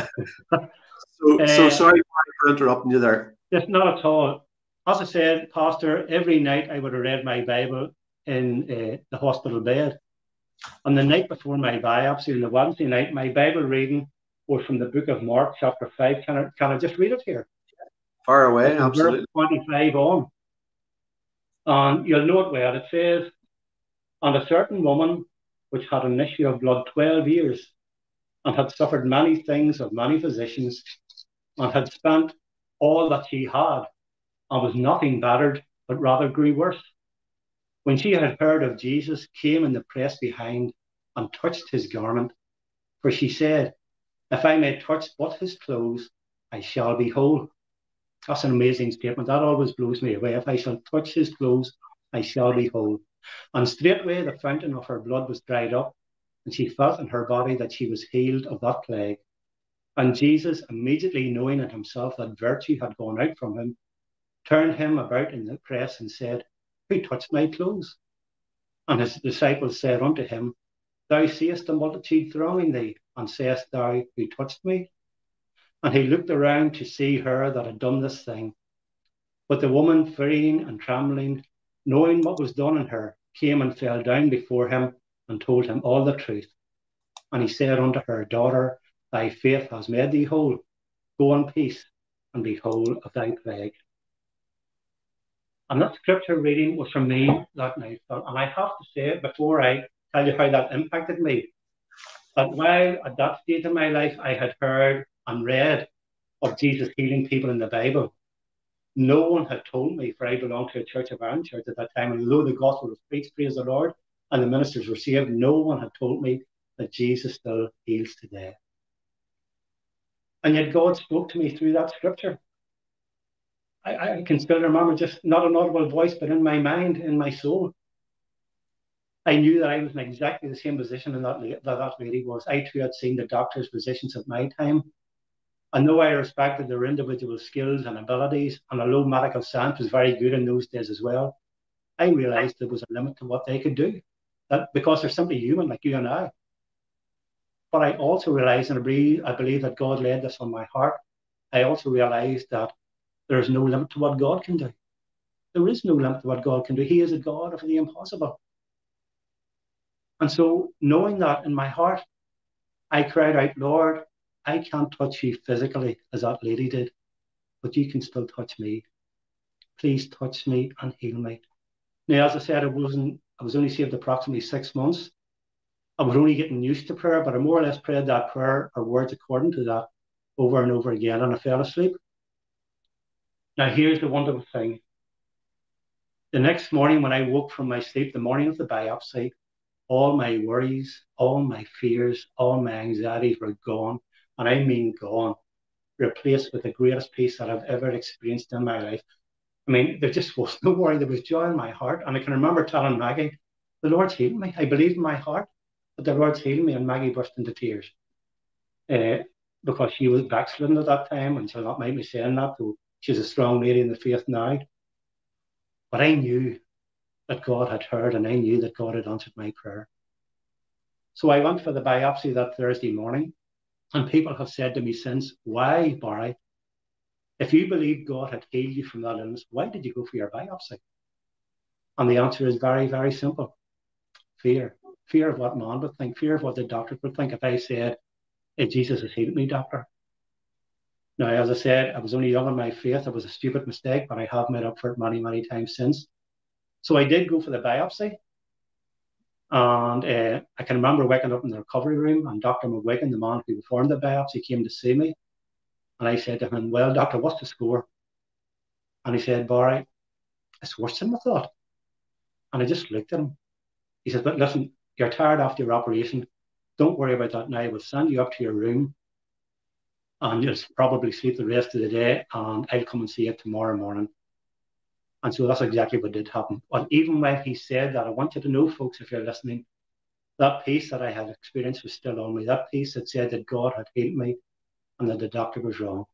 so, uh, so sorry for interrupting you there. It's not at all. As I said, Pastor, every night I would have read my Bible in uh, the hospital bed. On the night before my biopsy, on the Wednesday night, my Bible reading was from the book of Mark, chapter five. Can I, can I just read it here? Far away, absolutely. Verse twenty-five on. And you'll know it well. It says, and a certain woman which had an issue of blood twelve years, and had suffered many things of many physicians, and had spent all that she had, and was nothing bettered, but rather grew worse. When she had heard of Jesus, came in the press behind, and touched his garment. For she said, if I may touch but his clothes, I shall be whole. That's an amazing statement. That always blows me away. If I shall touch his clothes, I shall be whole. And straightway the fountain of her blood was dried up, and she felt in her body that she was healed of that plague. And Jesus, immediately knowing in himself that virtue had gone out from him, turned him about in the press and said, who touched my clothes? And his disciples said unto him, thou seest the multitude thronging thee, and sayest thou, who touched me? And he looked around to see her that had done this thing. But the woman, fearing and trembling, knowing what was done in her, came and fell down before him, and told him all the truth. And he said unto her, daughter, thy faith has made thee whole. Go in peace, and be whole of thy plague. And that scripture reading was from me that night. And I have to say, before I tell you how that impacted me. But while at that stage in my life I had heard and read of Jesus healing people in the Bible, no one had told me, for I belonged to a Church of Ireland church at that time, and although the gospel was preached, praise the Lord, and the ministers were saved, no one had told me that Jesus still heals today. And yet God spoke to me through that scripture. I, I can still remember, just not an audible voice, but in my mind, in my soul, I knew that I was in exactly the same position that that, that lady was. I too had seen the doctors, physicians of my time. And though I respected their individual skills and abilities, and although medical science was very good in those days as well, I realized there was a limit to what they could do, that because they're simply human like you and I. But I also realized, and I believe, I believe that God laid this on my heart, I also realized that there is no limit to what God can do. There is no limit to what God can do. He is a God of the impossible. And so, knowing that in my heart, I cried out, Lord, I can't touch you physically as that lady did, but you can still touch me. Please touch me and heal me. Now, as I said, I wasn't, I was only saved approximately six months. I was only getting used to prayer, but I more or less prayed that prayer or words according to that over and over again, and I fell asleep. Now, here's the wonderful thing. The next morning when I woke from my sleep, the morning of the biopsy, all my worries, all my fears, all my anxieties were gone, and I mean gone, replaced with the greatest peace that I've ever experienced in my life. I mean, there just was no worry. There was joy in my heart. And I can remember telling Maggie, the Lord's healed me. I believed in my heart that the Lord's healed me. And Maggie burst into tears uh, because she was backslidden at that time. And she'll not mind me saying that, though she's a strong lady in the faith now. But I knew that God had heard, and I knew that God had answered my prayer. So I went for the biopsy that Thursday morning. And people have said to me since, why, Barry? If you believe God had healed you from that illness, why did you go for your biopsy? And the answer is very, very simple. Fear. Fear of what man would think. Fear of what the doctor would think if I said, hey, Jesus has healed me, doctor. Now, as I said, I was only young in my faith. It was a stupid mistake, but I have made up for it many, many times since. So I did go for the biopsy. And uh, I can remember waking up in the recovery room, and Doctor McGuigan, the man who performed the biopsy, came to see me. And I said to him, well, doctor, what's the score? And he said, Barry, it's worse than I thought. And I just looked at him. He said, but listen, you're tired after your operation. Don't worry about that now. We'll send you up to your room and you'll probably sleep the rest of the day, and I'll come and see you tomorrow morning. And so that's exactly what did happen. But even when he said that, I want you to know, folks, if you're listening, that peace that I had experienced was still on me. That peace that said that God had healed me and that the doctor was wrong.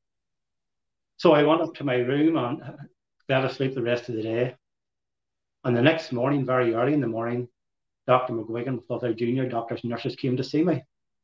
So I went up to my room and fell asleep the rest of the day. And the next morning, very early in the morning, Doctor McGuigan with other junior doctors and nurses came to see me.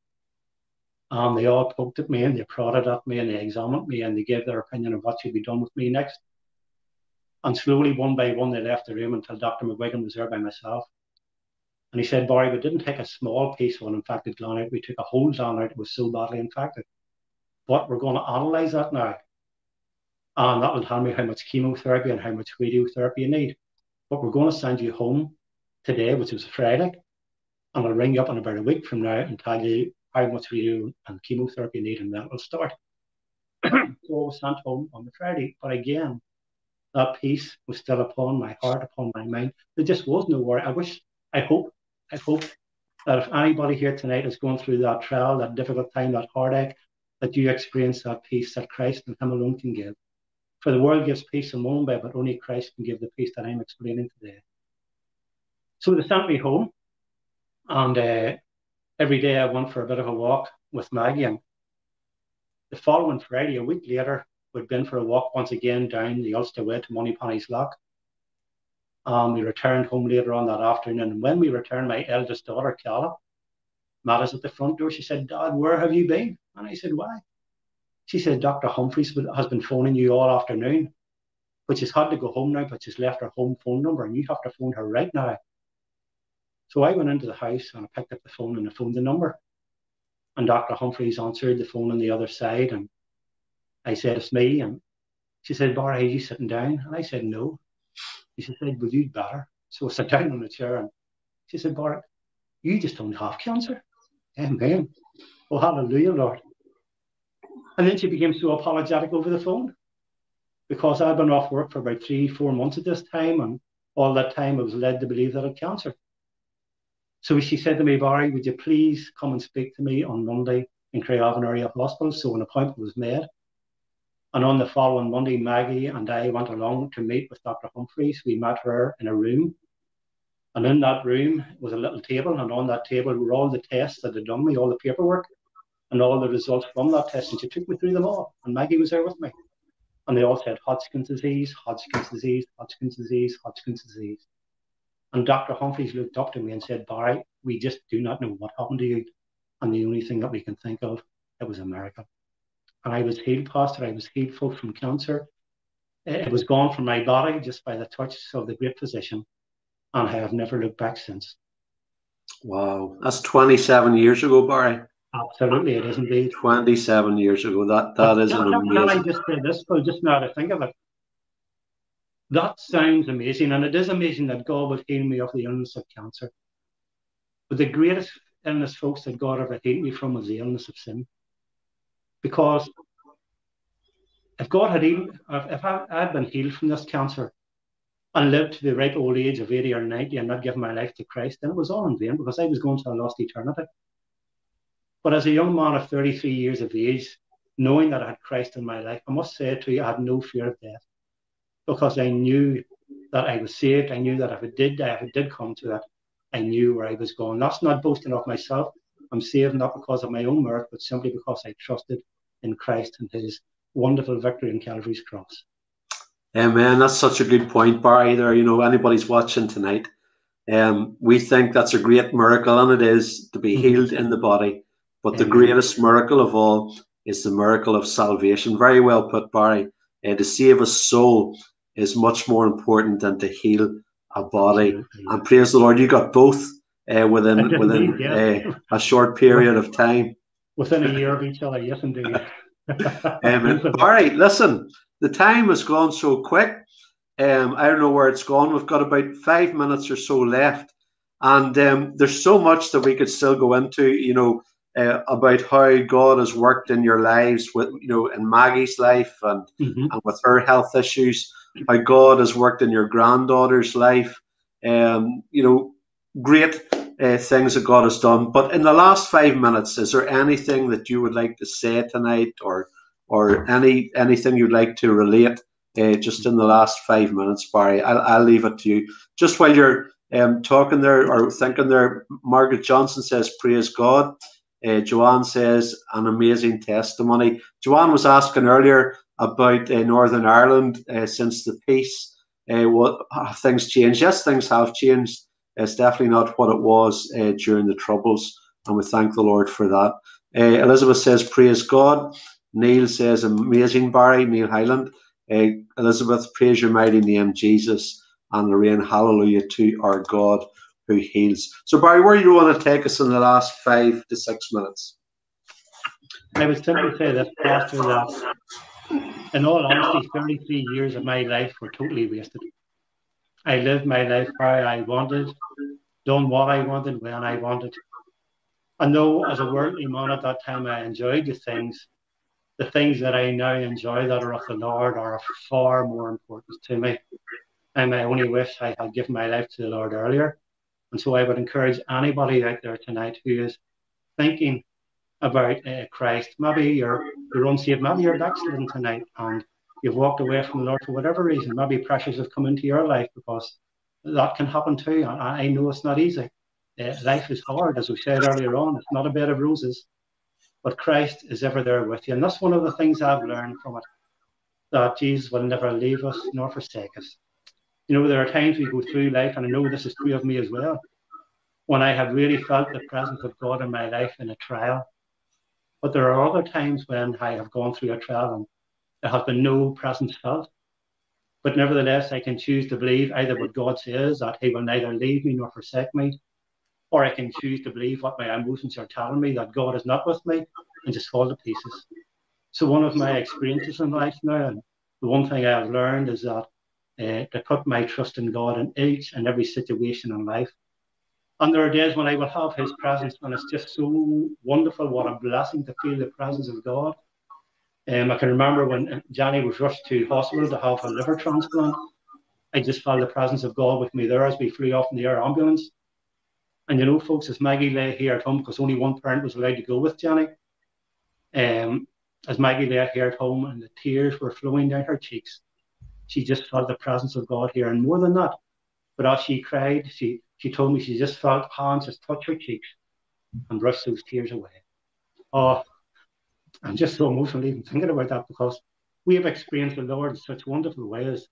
And they all poked at me and they prodded at me and they examined me and they gave their opinion of what should be done with me next. And slowly, one by one, they left the room until Doctor McGuigan was there by myself. And he said, Barry, we didn't take a small piece of an infected gland out. We took a whole gland out. It was so badly infected. But we're going to analyse that now. And that will tell me how much chemotherapy and how much radiotherapy you need. But we're going to send you home today, which was Friday. And I'll ring you up in about a week from now and tell you how much radio and chemotherapy you need, and then it'll start. So I was sent home on the Friday. But again, that peace was still upon my heart, upon my mind. There just was no worry. I wish, I hope, I hope that if anybody here tonight is going through that trial, that difficult time, that heartache, that you experience that peace that Christ and Him alone can give. For the world gives peace in one way, but only Christ can give the peace that I'm explaining today. So they sent me home, and uh, every day I went for a bit of a walk with Maggie. And the following Friday, a week later, we'd been for a walk once again down the Ulster Way to Moneypenny's Lock. Um, we returned home later on that afternoon. And when we returned, my eldest daughter, Calla, met us at the front door. She said, Dad, where have you been? And I said, why? She said, Doctor Humphreys has been phoning you all afternoon, but she's had to go home now, but she's left her home phone number, and you have to phone her right now. So I went into the house and I picked up the phone and I phoned the number. And Doctor Humphreys answered the phone on the other side. And I said, it's me. And she said, Barry, are you sitting down? And I said, no. She said, well, you'd better. So I sat down on the chair and she said, Barry, you just don't have cancer. Amen. Oh, hallelujah, Lord. And then she became so apologetic over the phone because I'd been off work for about three, four months at this time. And all that time I was led to believe that I had cancer. So she said to me, Barry, would you please come and speak to me on Monday in Craigavon Area Hospital? So an appointment was made. And on the following Monday, Maggie and I went along to meet with Doctor Humphreys. We met her in a room. And in that room was a little table. And on that table were all the tests that had done me, all the paperwork and all the results from that test. And she took me through them all. And Maggie was there with me. And they all said Hodgkin's disease, Hodgkin's disease, Hodgkin's disease, Hodgkin's disease. And Doctor Humphreys looked up to me and said, Barry, we just do not know what happened to you. And the only thing that we can think of, it was a miracle. And I was healed, Pastor. I was healed, folks, from cancer. It was gone from my body just by the touch of the great physician. And I have never looked back since. Wow. That's twenty-seven years ago, Barry. Absolutely, it is indeed. twenty-seven years ago. That That is an amazing... Can I just say this, Phil, just now to think of it? That sounds amazing, and it is amazing that God would heal me of the illness of cancer. But the greatest illness, folks, that God ever healed me from was the illness of sin. Because if God had healed, if I had been healed from this cancer and lived to the right old age of eighty or ninety and not given my life to Christ, then it was all in vain because I was going to a lost eternity. But as a young man of thirty-three years of age, knowing that I had Christ in my life, I must say to you, I had no fear of death. Because I knew that I was saved. I knew that if it did die, if it did come to it, I knew where I was going. That's not boasting of myself. I'm saved not because of my own merit, but simply because I trusted in Christ and his wonderful victory in Calvary's cross. Amen. That's such a good point, Barry. There, you know, anybody's watching tonight, um, we think that's a great miracle, and it is to be healed in the body. But the greatest miracle of all is the miracle of salvation. Very well put, Barry. Uh, to save a soul is much more important than to heal a body. Absolutely. And praise the Lord, you got both uh, within within indeed, yeah. uh, a short period of time. Within a year of each other, yes, indeed. um, Barry, listen, the time has gone so quick. Um, I don't know where it's gone. We've got about five minutes or so left, and um, there's so much that we could still go into. You know. Uh, about how God has worked in your lives, with you know, in Maggie's life and, mm-hmm. and with her health issues, how God has worked in your granddaughter's life, um, you know, great uh, things that God has done. But in the last five minutes, is there anything that you would like to say tonight, or or any anything you'd like to relate uh, just in the last five minutes, Barry? I'll, I'll leave it to you. Just while you're um, talking there or thinking there, Margaret Johnson says, praise God. Uh, Joanne says, an amazing testimony. Joanne was asking earlier about uh, Northern Ireland uh, since the peace. Uh, what have things changed? Yes, things have changed. It's definitely not what it was uh, during the Troubles, and we thank the Lord for that. Uh, Elizabeth says, praise God. Neil says, amazing, Barry. Neil Highland. Uh, Elizabeth, praise your mighty name, Jesus. And Lorraine, hallelujah to our God who heals. So, Barry, where do you want to take us in the last five to six minutes? I would simply say this, Pastor, that in all honesty, thirty-three years of my life were totally wasted. I lived my life how I wanted, done what I wanted, when I wanted. And though as a worldly man at that time I enjoyed the things, the things that I now enjoy that are of the Lord are of far more importance to me. And I only wish I had given my life to the Lord earlier. And so I would encourage anybody out there tonight who is thinking about uh, Christ. Maybe you're, you're unsaved, maybe you're backslidden tonight and you've walked away from the Lord for whatever reason. Maybe pressures have come into your life, because that can happen too. And I know it's not easy. Uh, life is hard, as we said earlier on. It's not a bed of roses. But Christ is ever there with you. And that's one of the things I've learned from it, that Jesus will never leave us nor forsake us. You know, there are times we go through life, and I know this is true of me as well, when I have really felt the presence of God in my life in a trial. But there are other times when I have gone through a trial and there has been no presence felt. But nevertheless, I can choose to believe either what God says, that he will neither leave me nor forsake me, or I can choose to believe what my emotions are telling me, that God is not with me, and just fall to pieces. So one of my experiences in life now, and the one thing I have learned, is that Uh, to put my trust in God in each and every situation in life. And there are days when I will have his presence, and it's just so wonderful. What a blessing to feel the presence of God. Um, I can remember when Johnny was rushed to hospital to have a liver transplant. I just felt the presence of God with me there as we flew off in the air ambulance. And you know, folks, as Maggie lay here at home, because only one parent was allowed to go with Johnny, um, as Maggie lay here at home and the tears were flowing down her cheeks, she just felt the presence of God here. And more than that, but as she cried, she, she told me she just felt hands just touch her cheeks and brush those tears away. Oh, I'm just so emotional even thinking about that, because we have experienced the Lord in such wonderful ways.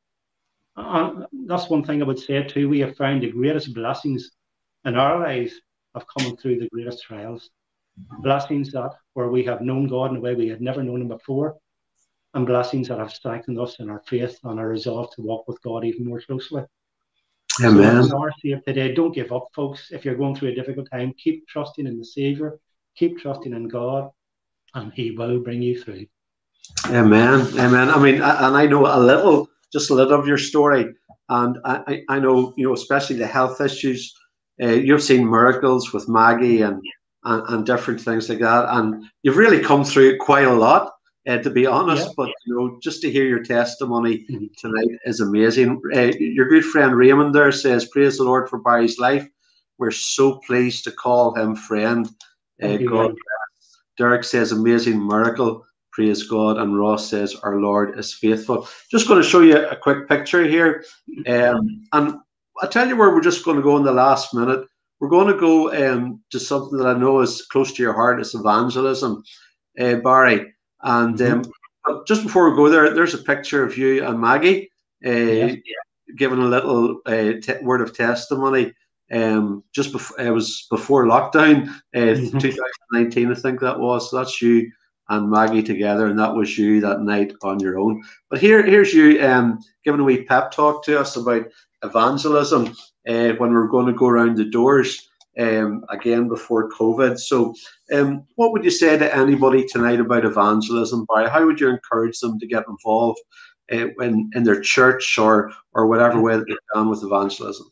And that's one thing I would say too. We have found the greatest blessings in our lives have come through the greatest trials. Blessings that where we have known God in a way we had never known him before, and blessings that have strengthened us in our faith and our resolve to walk with God even more closely. Amen. So if you are saved today, don't give up, folks. If you're going through a difficult time, keep trusting in the Savior, keep trusting in God, and he will bring you through. Amen. Amen. I mean, and I know a little, just a little of your story. And I, I know, you know, especially the health issues. Uh, you've seen miracles with Maggie and, and, and different things like that. And you've really come through quite a lot, uh, to be honest. Yeah. But, you know, just to hear your testimony mm-hmm. tonight is amazing. Uh, your good friend Raymond there says, praise the Lord for Barry's life. We're so pleased to call him friend. Uh, God bless. Derek says, amazing miracle. Praise God. And Ross says, our Lord is faithful. Just going to show you a quick picture here. Um, and I'll tell you where we're just going to go in the last minute. We're going to go um, to something that I know is close to your heart. It's evangelism, uh, Barry. And um, mm-hmm. just before we go there, there's a picture of you and Maggie uh, yeah. giving a little uh, t- word of testimony. Um, just before it was before lockdown, uh, mm-hmm. twenty nineteen, I think that was. So that's you and Maggie together, and that was you that night on your own. But here, here's you um, giving a wee pep talk to us about evangelism uh, when we're going to go around the doors um, again before COVID. So, um, what would you say to anybody tonight about evangelism, Barry? How would you encourage them to get involved uh, in in their church or or whatever way that they can with evangelism?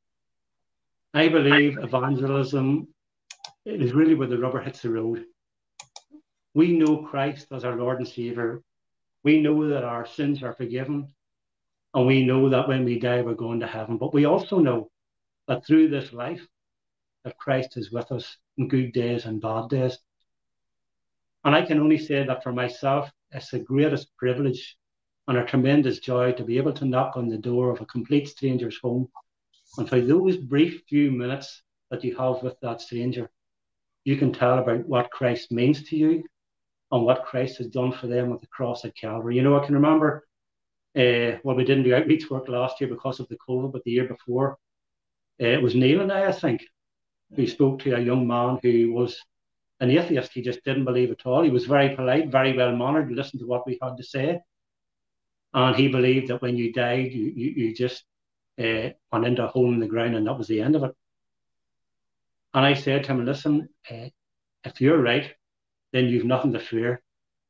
I believe evangelism is really where the rubber hits the road. We know Christ as our Lord and Savior. We know that our sins are forgiven. And we know that when we die, we're going to heaven. But we also know that through this life, that Christ is with us in good days and bad days. And I can only say that for myself, it's the greatest privilege and a tremendous joy to be able to knock on the door of a complete stranger's home. And for those brief few minutes that you have with that stranger, you can tell about what Christ means to you and what Christ has done for them at the cross at Calvary. You know, I can remember, uh, well, we didn't do outreach work last year because of the COVID, but the year before, uh, it was Neil and I, I think, who spoke to a young man who was an atheist. He just didn't believe at all. He was very polite, very well-mannered, listened to what we had to say. And he believed that when you died, you, you, you just uh, went into a hole in the ground and that was the end of it. And I said to him, listen, uh, if you're right, then you've nothing to fear.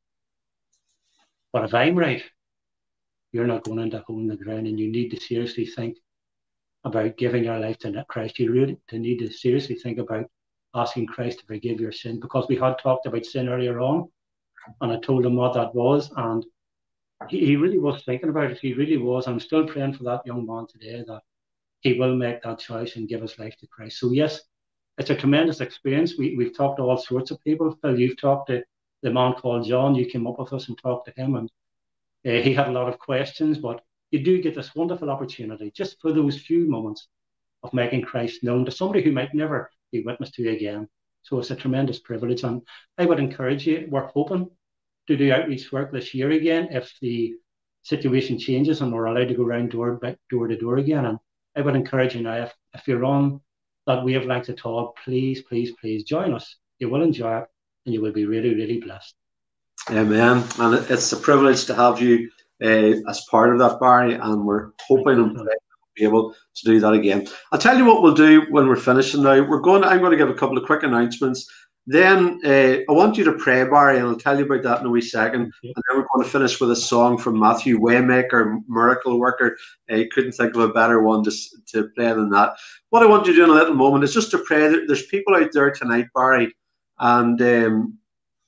But if I'm right, you're not going into a hole in the ground, and you need to seriously think about giving your life to Christ. You really need to seriously think about asking Christ to forgive your sin, because we had talked about sin earlier on, and I told him what that was, and he, he really was thinking about it. He really was. I'm still praying for that young man today that he will make that choice and give his life to Christ. So yes, it's a tremendous experience. We, we've talked to all sorts of people. Phil, you've talked to the man called John. You came up with us and talked to him, and uh, he had a lot of questions, but you do get this wonderful opportunity just for those few moments of making Christ known to somebody who might never be witness to you again. So it's a tremendous privilege, and I would encourage you. We're hoping to do outreach work this year again if the situation changes and we're allowed to go around door, door to door again. And I would encourage you now, if, if you're on that wavelength at all, please, please, please join us. You will enjoy it, and you will be really, really blessed. Amen. And it's a privilege to have you uh, as part of that, Barry, and we're hoping and praying to be able to do that again. I'll tell you what we'll do when we're finishing now. We're going. I'm going to give a couple of quick announcements. Then uh, I want you to pray, Barry, and I'll tell you about that in a wee second. Okay. And then we're going to finish with a song from Matthew, Waymaker, Miracle Worker. I uh, couldn't think of a better one to, to play than that. What I want you to do in a little moment is just to pray. There's people out there tonight, Barry, and um,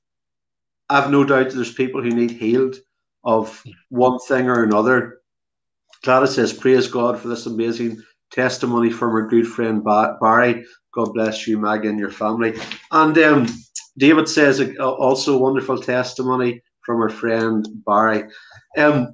I've no doubt there's people who need healed of one thing or another. Gladys says, praise God for this amazing testimony from our good friend Barry. God bless you, Maggie, and your family. And um, David says uh, also wonderful testimony from our friend Barry. Um,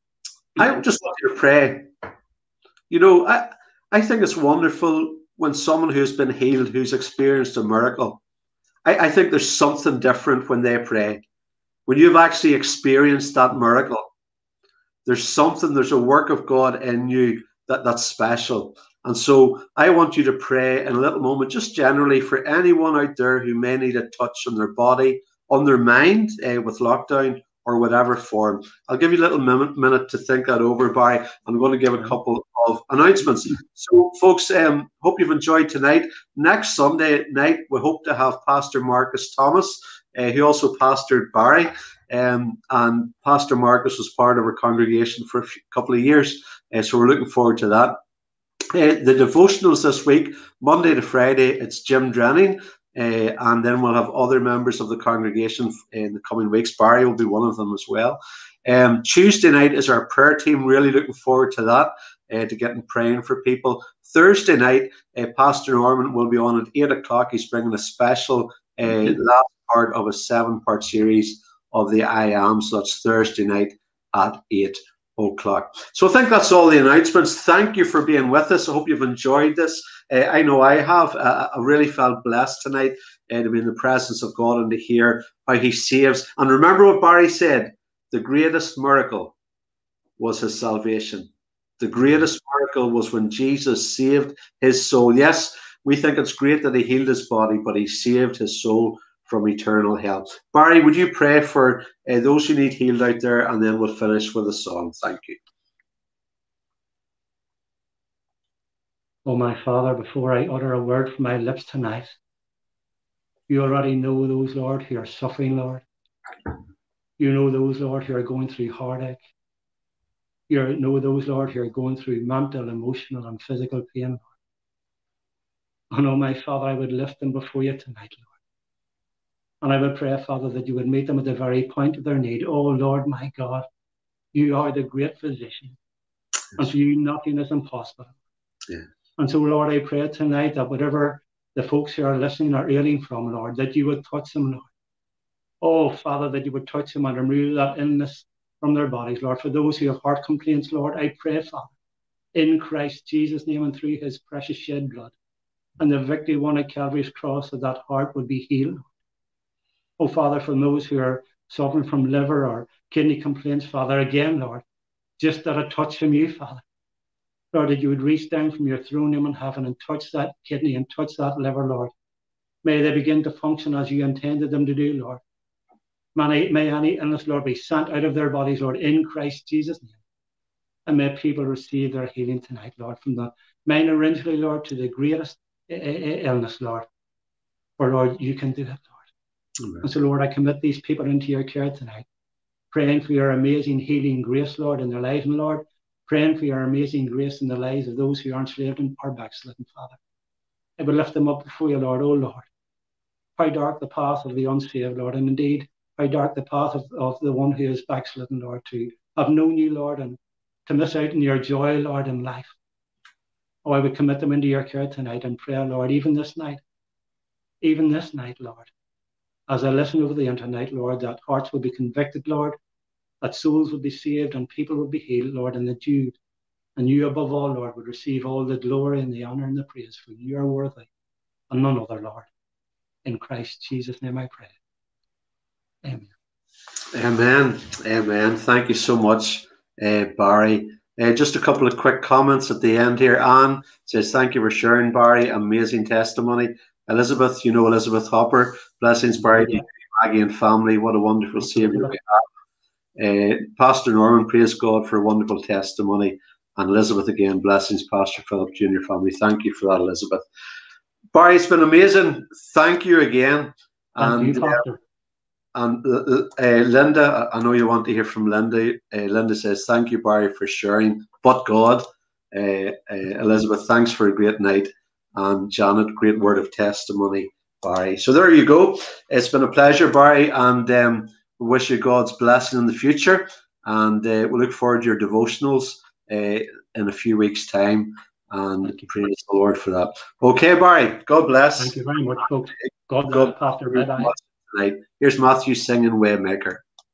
I just want you to pray. You know, I, I think it's wonderful when someone who's been healed, who's experienced a miracle, I, I think there's something different when they pray. When you've actually experienced that miracle, there's something, there's a work of God in you that, that's special. And so I want you to pray in a little moment, just generally for anyone out there who may need a touch on their body, on their mind uh, with lockdown or whatever form. I'll give you a little minute, minute to think that over, Barry. I'm going to give a couple of announcements. So, folks, um, hope you've enjoyed tonight. Next Sunday night, we hope to have Pastor Marcus Thomas. Uh, he also pastored Barry. Um, and Pastor Marcus was part of our congregation for a few, couple of years. Uh, so we're looking forward to that. Uh, the devotionals this week, Monday to Friday, it's Jim Drenning, uh, and then we'll have other members of the congregation in the coming weeks. Barry will be one of them as well. Um, Tuesday night is our prayer team. Really looking forward to that, uh, to getting praying for people. Thursday night, uh, Pastor Norman will be on at eight o'clock. He's bringing a special uh, last part of a seven-part series of the I Am. So that's Thursday night at eight o'clock. So I think that's all the announcements. Thank you for being with us. I hope you've enjoyed this. Uh, I know I have. Uh, I really felt blessed tonight uh, to be in the presence of God and to hear how He saves. And remember what Barry said, the greatest miracle was His salvation. The greatest miracle was when Jesus saved His soul. Yes, we think it's great that He healed His body, but He saved His soul from eternal hell. Barry, would you pray for uh, those who need healed out there, and then we'll finish with a song. Thank you. Oh, my Father, before I utter a word from my lips tonight, you already know those, Lord, who are suffering, Lord. You know those, Lord, who are going through heartache. You know those, Lord, who are going through mental, emotional, and physical pain, Lord. And oh, my Father, I would lift them before you tonight, Lord. And I would pray, Father, that you would meet them at the very point of their need. Oh, Lord, my God, you are the great physician. Yes. And for you, nothing is impossible. Yeah. And so, Lord, I pray tonight that whatever the folks who are listening are ailing from, Lord, that you would touch them, Lord. Oh, Father, that you would touch them and remove that illness from their bodies, Lord. For those who have heart complaints, Lord, I pray, Father, in Christ Jesus' name and through his precious shed blood and the victory won at Calvary's cross, that that heart would be healed. Oh, Father, for those who are suffering from liver or kidney complaints, Father, again, Lord, just that a touch from you, Father. Lord, that you would reach down from your throne room in heaven and touch that kidney and touch that liver, Lord. May they begin to function as you intended them to do, Lord. May, may any illness, Lord, be sent out of their bodies, Lord, in Christ Jesus' name. And may people receive their healing tonight, Lord, from the minor injury, Lord, to the greatest illness, Lord. For, Lord, you can do it, Lord. Amen. And so, Lord, I commit these people into your care tonight, praying for your amazing healing grace, Lord, in their lives, and Lord, praying for your amazing grace in the lives of those who are enslaved and are backslidden, Father. I would lift them up before you, Lord. Oh, Lord, how dark the path of the unsaved, Lord, and indeed, how dark the path of, of the one who is backslidden, Lord, to have known you, Lord, and to miss out on your joy, Lord, in life. Oh, I would commit them into your care tonight and pray, Lord, even this night, even this night, Lord, as I listen over the internet, Lord, that hearts will be convicted, Lord, that souls will be saved and people will be healed, Lord, and that you, and you above all, Lord, would receive all the glory and the honor and the praise, for you are worthy and none other, Lord. In Christ Jesus' name I pray. Amen. Amen. Amen. Thank you so much, uh, Barry. Uh, just a couple of quick comments at the end here. Anne says, thank you for sharing, Barry. Amazing testimony. Elizabeth, you know Elizabeth Hopper. Blessings, Barry, yeah. Maggie and family. What a wonderful Savior we have. Uh, Pastor Norman, praise God for a wonderful testimony. And Elizabeth again, blessings, Pastor Philip Junior family. Thank you for that, Elizabeth. Barry, it's been amazing. Thank you again. Thank you, And Pastor. And uh, uh, Linda, I know you want to hear from Linda. Uh, Linda says, thank you, Barry, for sharing. But God, uh, uh, Elizabeth, thanks for a great night. And Janet, great word of testimony, Barry. So there you go. It's been a pleasure, Barry, and um, we wish you God's blessing in the future. And uh, we look forward to your devotionals uh, in a few weeks' time. And praise the Lord for that. Okay, Barry, God bless. Thank you very much, folks. God bless, God Pastor. Bye-bye. Tonight. Here's Matthew singing Waymaker.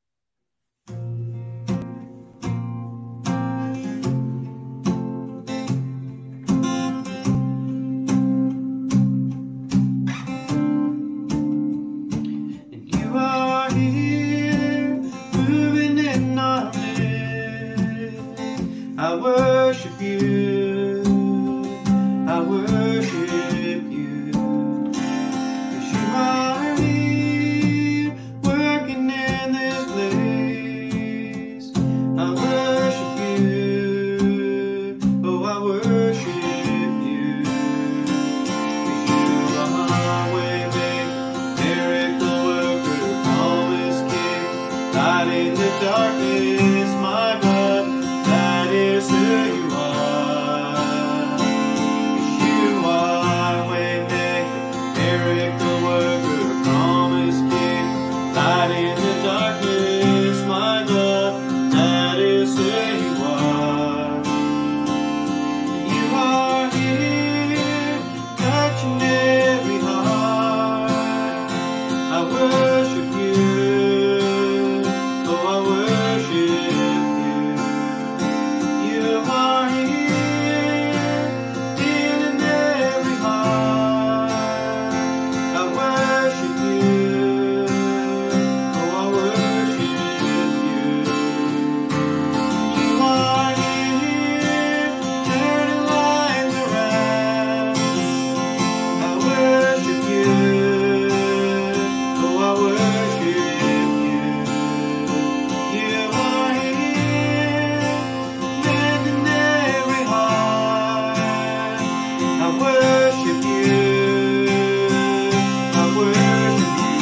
And you are here, moving in our midst. I worship you, I worship you, 'cause you are here, working in this place. I worship you, oh I worship you, 'cause you are waymaker, miracle worker, promise keeper, light in the darkness, my God, that is who you are. 'Cause you are waymaker, miracle worker, promise keeper, light in the darkness, my God, that is who you are. You are here, touching every heart. I worship you, oh I worship you. You are here, in every heart. I worship you, oh I worship you. You are here, turning lives around. I worship you, oh I worship you. You are here, mending every heart. I worship you, I worship you.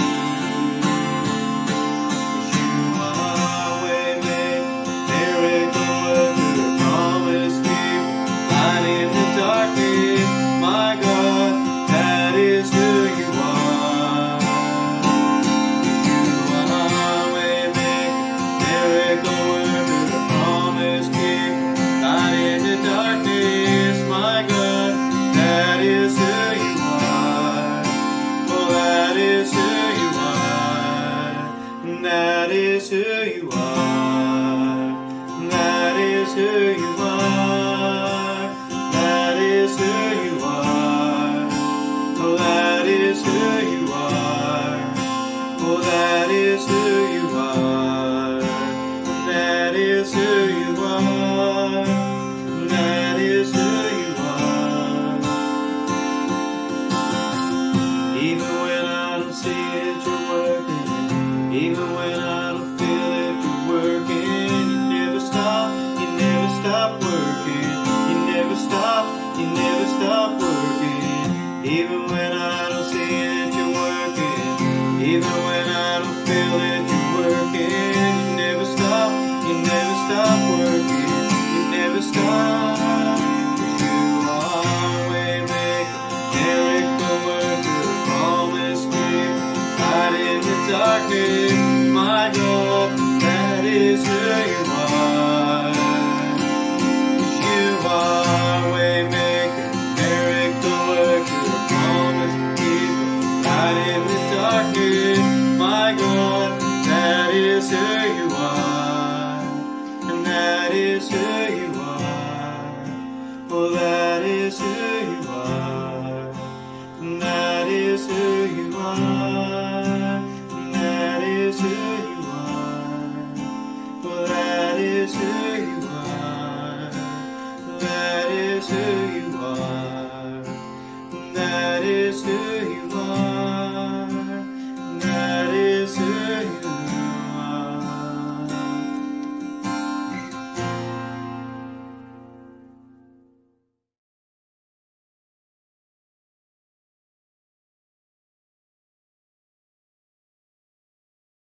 'Cause you are waymaker, miracle worker, promise keeper, light in the darkness, my God, that is who you are. You are waymaker, miracle worker, promise keeper, light in the darkness, my God, that is who you are. Oh, that is who you are. That is who you are. That is who you are. That is who you are. Oh, that is who you are. Oh, that is who you are. That is who you are. That is who you are. Even when I don't see it, you're working. Even when I don't feel it, you're working. You never stop, you never stop working. You never stop, you never stop working. Even when I don't see it, you're working. Even when I don't feel it, you're working. You never stop, you never stop working. You never stop. 'Cause you are waymaker, miracle worker, promise keeper, light in the darkness, my God, that is who you are. 'Cause you are waymaker, miracle worker, promise keeper, light in the darkness, my God, that is who you are. And that is who you are. Oh, that is who you are. And that is who you are. And that is who you are. Oh, that is who you are. That is who you